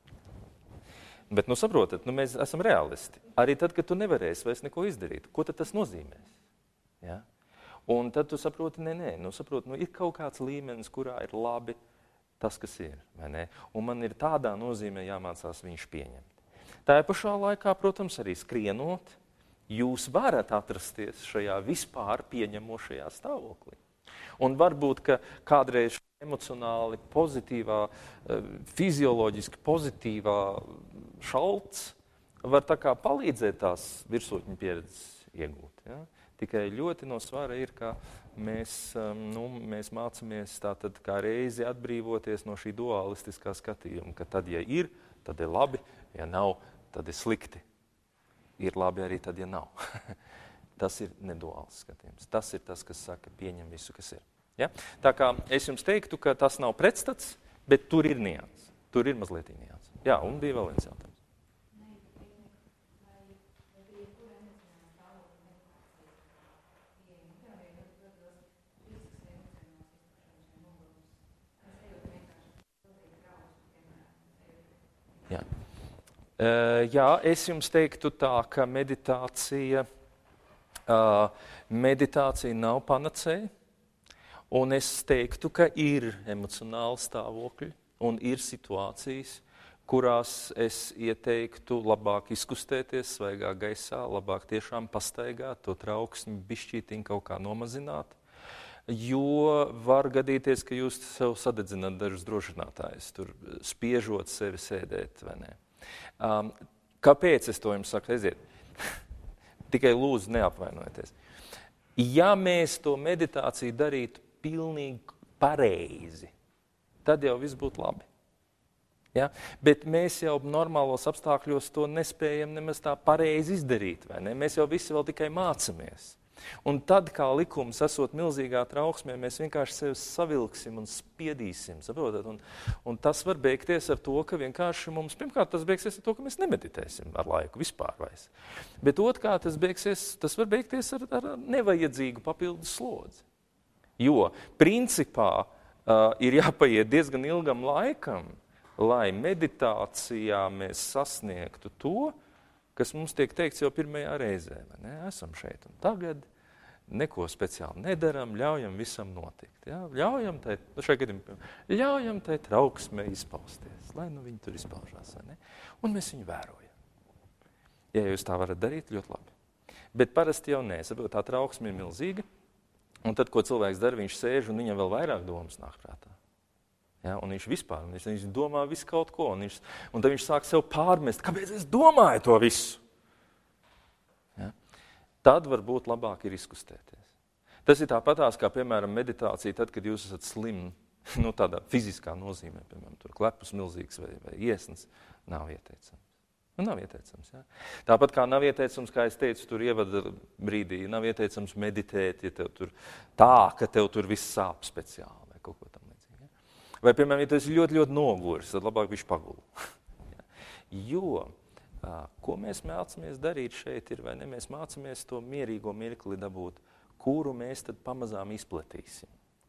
Bet, saprotat, mēs esam realisti. Arī tad, kad tu nevarēsi vairs neko izdarīt, ko tad tas nozīmēs? Ja? Un tad tu saproti, saproti, ir kaut kāds līmenis, kurā ir labi tas, kas ir, vai ne? Un man ir tādā nozīmē jāmācās viņš pieņemt. Tajā pašā laikā, protams, arī skrienot, jūs varat atrasties šajā vispār pieņemošajā stāvoklī. Un varbūt, ka kādreiz emocionāli pozitīvā, fizioloģiski pozitīvā šalts var tā kā palīdzēt tās virsotņu pieredzes iegūt. Ja? Tikai ļoti no svara ir, ka mēs mācāmies tātad kā reizi atbrīvoties no šī dualistiskā skatījuma, ka tad, ja ir, tad ir labi, ja nav, tad ir slikti. Ir labi arī tad, ja nav. Tas ir neduāls skatījums. Tas ir tas, kas saka, pieņem visu, kas ir. Ja? Tā kā es jums teiktu, ka tas nav pretstats, bet tur ir nians. Tur ir mazliet nians. Jā, un bija vēl viens jautājums. Jā, es jums teiktu tā, ka meditācija nav panacēja, un es teiktu, ka ir emocionāli stāvokļi un ir situācijas, kurās es ieteiktu labāk izkustēties svaigā gaisā, labāk tiešām pastaigāt, to trauksmi bišķītiņ kaut kā nomazināt, jo var gadīties, ka jūs sev sadedzināt dažus drošinātājus, tur spiežot sevi sēdēt, vai ne? Kāpēc es to jums saku? Aiziet. Tikai lūdzu neapvainojieties. Ja mēs to meditāciju darītu pilnīgi pareizi, tad jau viss būtu labi. Ja? Bet mēs jau normālos apstākļos to nespējam nemaz tā pareizi izdarīt, vai ne? Mēs jau visi vēl tikai mācamies. Un tad, kā likums, esot milzīgā trauksmē, mēs vienkārši sevi savilksim un spiedīsim, saprotat? Un tas var beigties ar to, ka vienkārši mums, pirmkārt, tas beigsies ar to, ka mēs nemeditēsim ar laiku vispār vairs. Bet otrkārt, tas var beigties ar nevajadzīgu papildus slodzi. Jo, principā, ir jāpaiet diezgan ilgam laikam, lai meditācijā mēs sasniegtu to, kas mums tiek teikts jau pirmajā reizē. Ne? Esam šeit un tagad, neko speciāli nedaram, ļaujam visam notikt. Ja? Ļaujam tai trauksmei izpausties, lai viņi tur izpaužās. Ne? Un mēs viņu vērojam. Ja jūs tā varat darīt, ļoti labi. Bet parasti jau nē, saprot, tā trauksme ir milzīga, un tad, ko cilvēks dara, viņš sēž un viņam vēl vairāk domas nāk prātā. Ja, un viņš domā visu kaut ko, un tad viņš sāk sev pārmest, kāpēc es domāju to visu? Ja? Tad varbūt labāk ir izkustēties. Tas ir tāpatās, kā, piemēram, meditācija, tad, kad jūs esat slimi, tādā fiziskā nozīmē, piemēram, tur klepus milzīgs vai iesnas, nav ieteicams. Nav ieteicams, jā. Tāpat kā nav ieteicams, kā es teicu, tur ievada brīdī, nav ieteicams meditēt, ja tev tur ka tev tur viss sāp speciāli vai kaut ko tam līdzīgi. Ja? Vai, piemēram, ja tu esi ļoti, ļoti noguris, tad labāk viņš pagul. Jo, ko mēs mācāmies darīt šeit ir, vai ne, mēs mācāmies to mierīgo mirkli dabūt, kuru mēs tad pamazām izplatīsim.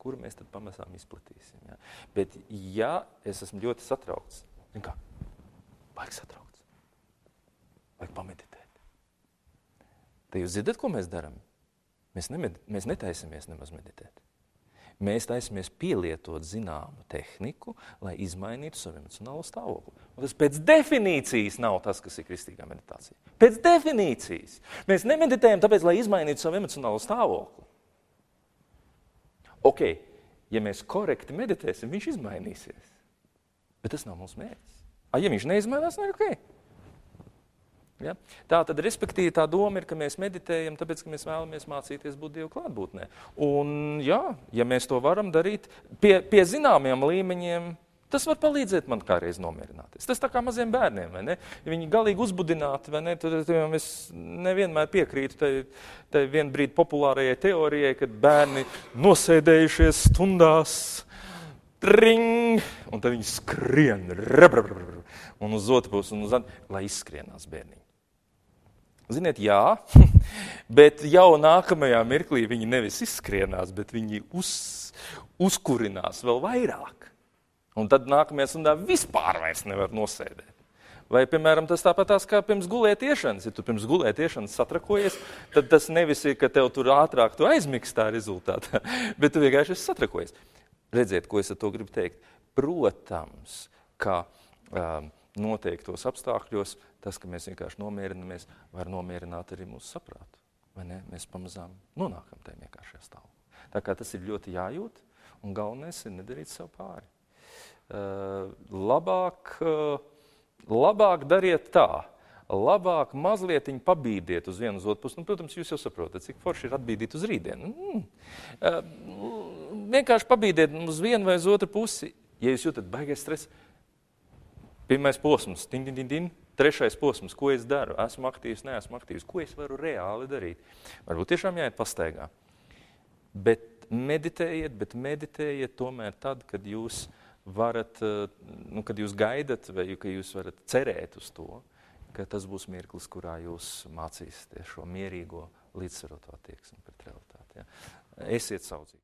Ja? Bet, ja es esmu ļoti satraukts, kā? Vajag satraukts. Vajag pameditēt. Tad jūs dzirdat, ko mēs darām? Mēs netaisamies nemaz meditēt. Mēs taisamies pielietot zināmu tehniku, lai izmainītu savu emocionālo stāvokli. Un tas pēc definīcijas nav tas, kas ir kristīgā meditācija. Pēc definīcijas. Mēs nemeditējam tāpēc, lai izmainītu savu emocionālo stāvokli. Ok, ja mēs korekti meditēsim, viņš izmainīsies. Bet tas nav mūsu mērķis. Ja viņš neizmainās, tad ir ok. Ja? Tā tad, respektīvi, tā doma ir, ka mēs meditējam, tāpēc, ka mēs vēlamies mācīties būt Dievu klātbūtnē. Un, jā, ja mēs to varam darīt pie zināmiem līmeņiem, tas var palīdzēt man kādreiz nomierināties. Tas tā kā maziem bērniem, vai ne? Ja viņi galīgi uzbudināti, vai ne, tad es nevienmēr piekrītu tai vien brīdi populārajai teorijai, kad bērni nosēdējušies stundās, tring, un tad viņi skrien, un uz otru pusi, lai izskrienās bērniņi. Ziniet, jā, bet jau nākamajā mirklī viņi nevis izskrienās, bet viņi uzkurinās vēl vairāk. Un tad nākamajā stundā vispār vairs nevar nosēdēt. Vai, piemēram, tas tāpatās kā pirms gulētiešanas. Ja tu pirms gulētiešanas satrakojies, tad tas nevis ir, ka tev tur ātrāk tu aizmigs tā rezultātā, bet tu vienkārši esi satrakojies. Redziet, ko es ar to gribu teikt. Protams, ka noteiktos apstākļos tas, ka mēs vienkārši nomierinamies, var nomierināt arī mūsu saprātu. Vai ne? Mēs pamazām nonākam tajā vienkāršajā stāvā. Tā kā tas ir ļoti jājūt, un galvenais ir nedarīt sev pāri. Labāk dariet tā. Labāk mazlietiņ pabīdiet uz vienu uz otru pusi. Protams, jūs jau saprotat, cik forši ir atbīdīt uz rītdienu. Vienkārši pabīdiet uz vienu vai uz otru pusi. Ja jūs jūtat baigais stress, pirmais posms, trešais posms, ko es daru, esmu aktīvs, neesmu aktīvs, ko es varu reāli darīt. Varbūt tiešām jāiet pastaigā. Bet meditējiet tomēr tad, kad jūs varat, kad jūs gaidat vai ka jūs varat cerēt uz to, ka tas būs mirklis, kurā jūs mācīsieties šo mierīgo līdzsvaroto attieksmi pret realitāti. Ja? Esiet saudzīgi.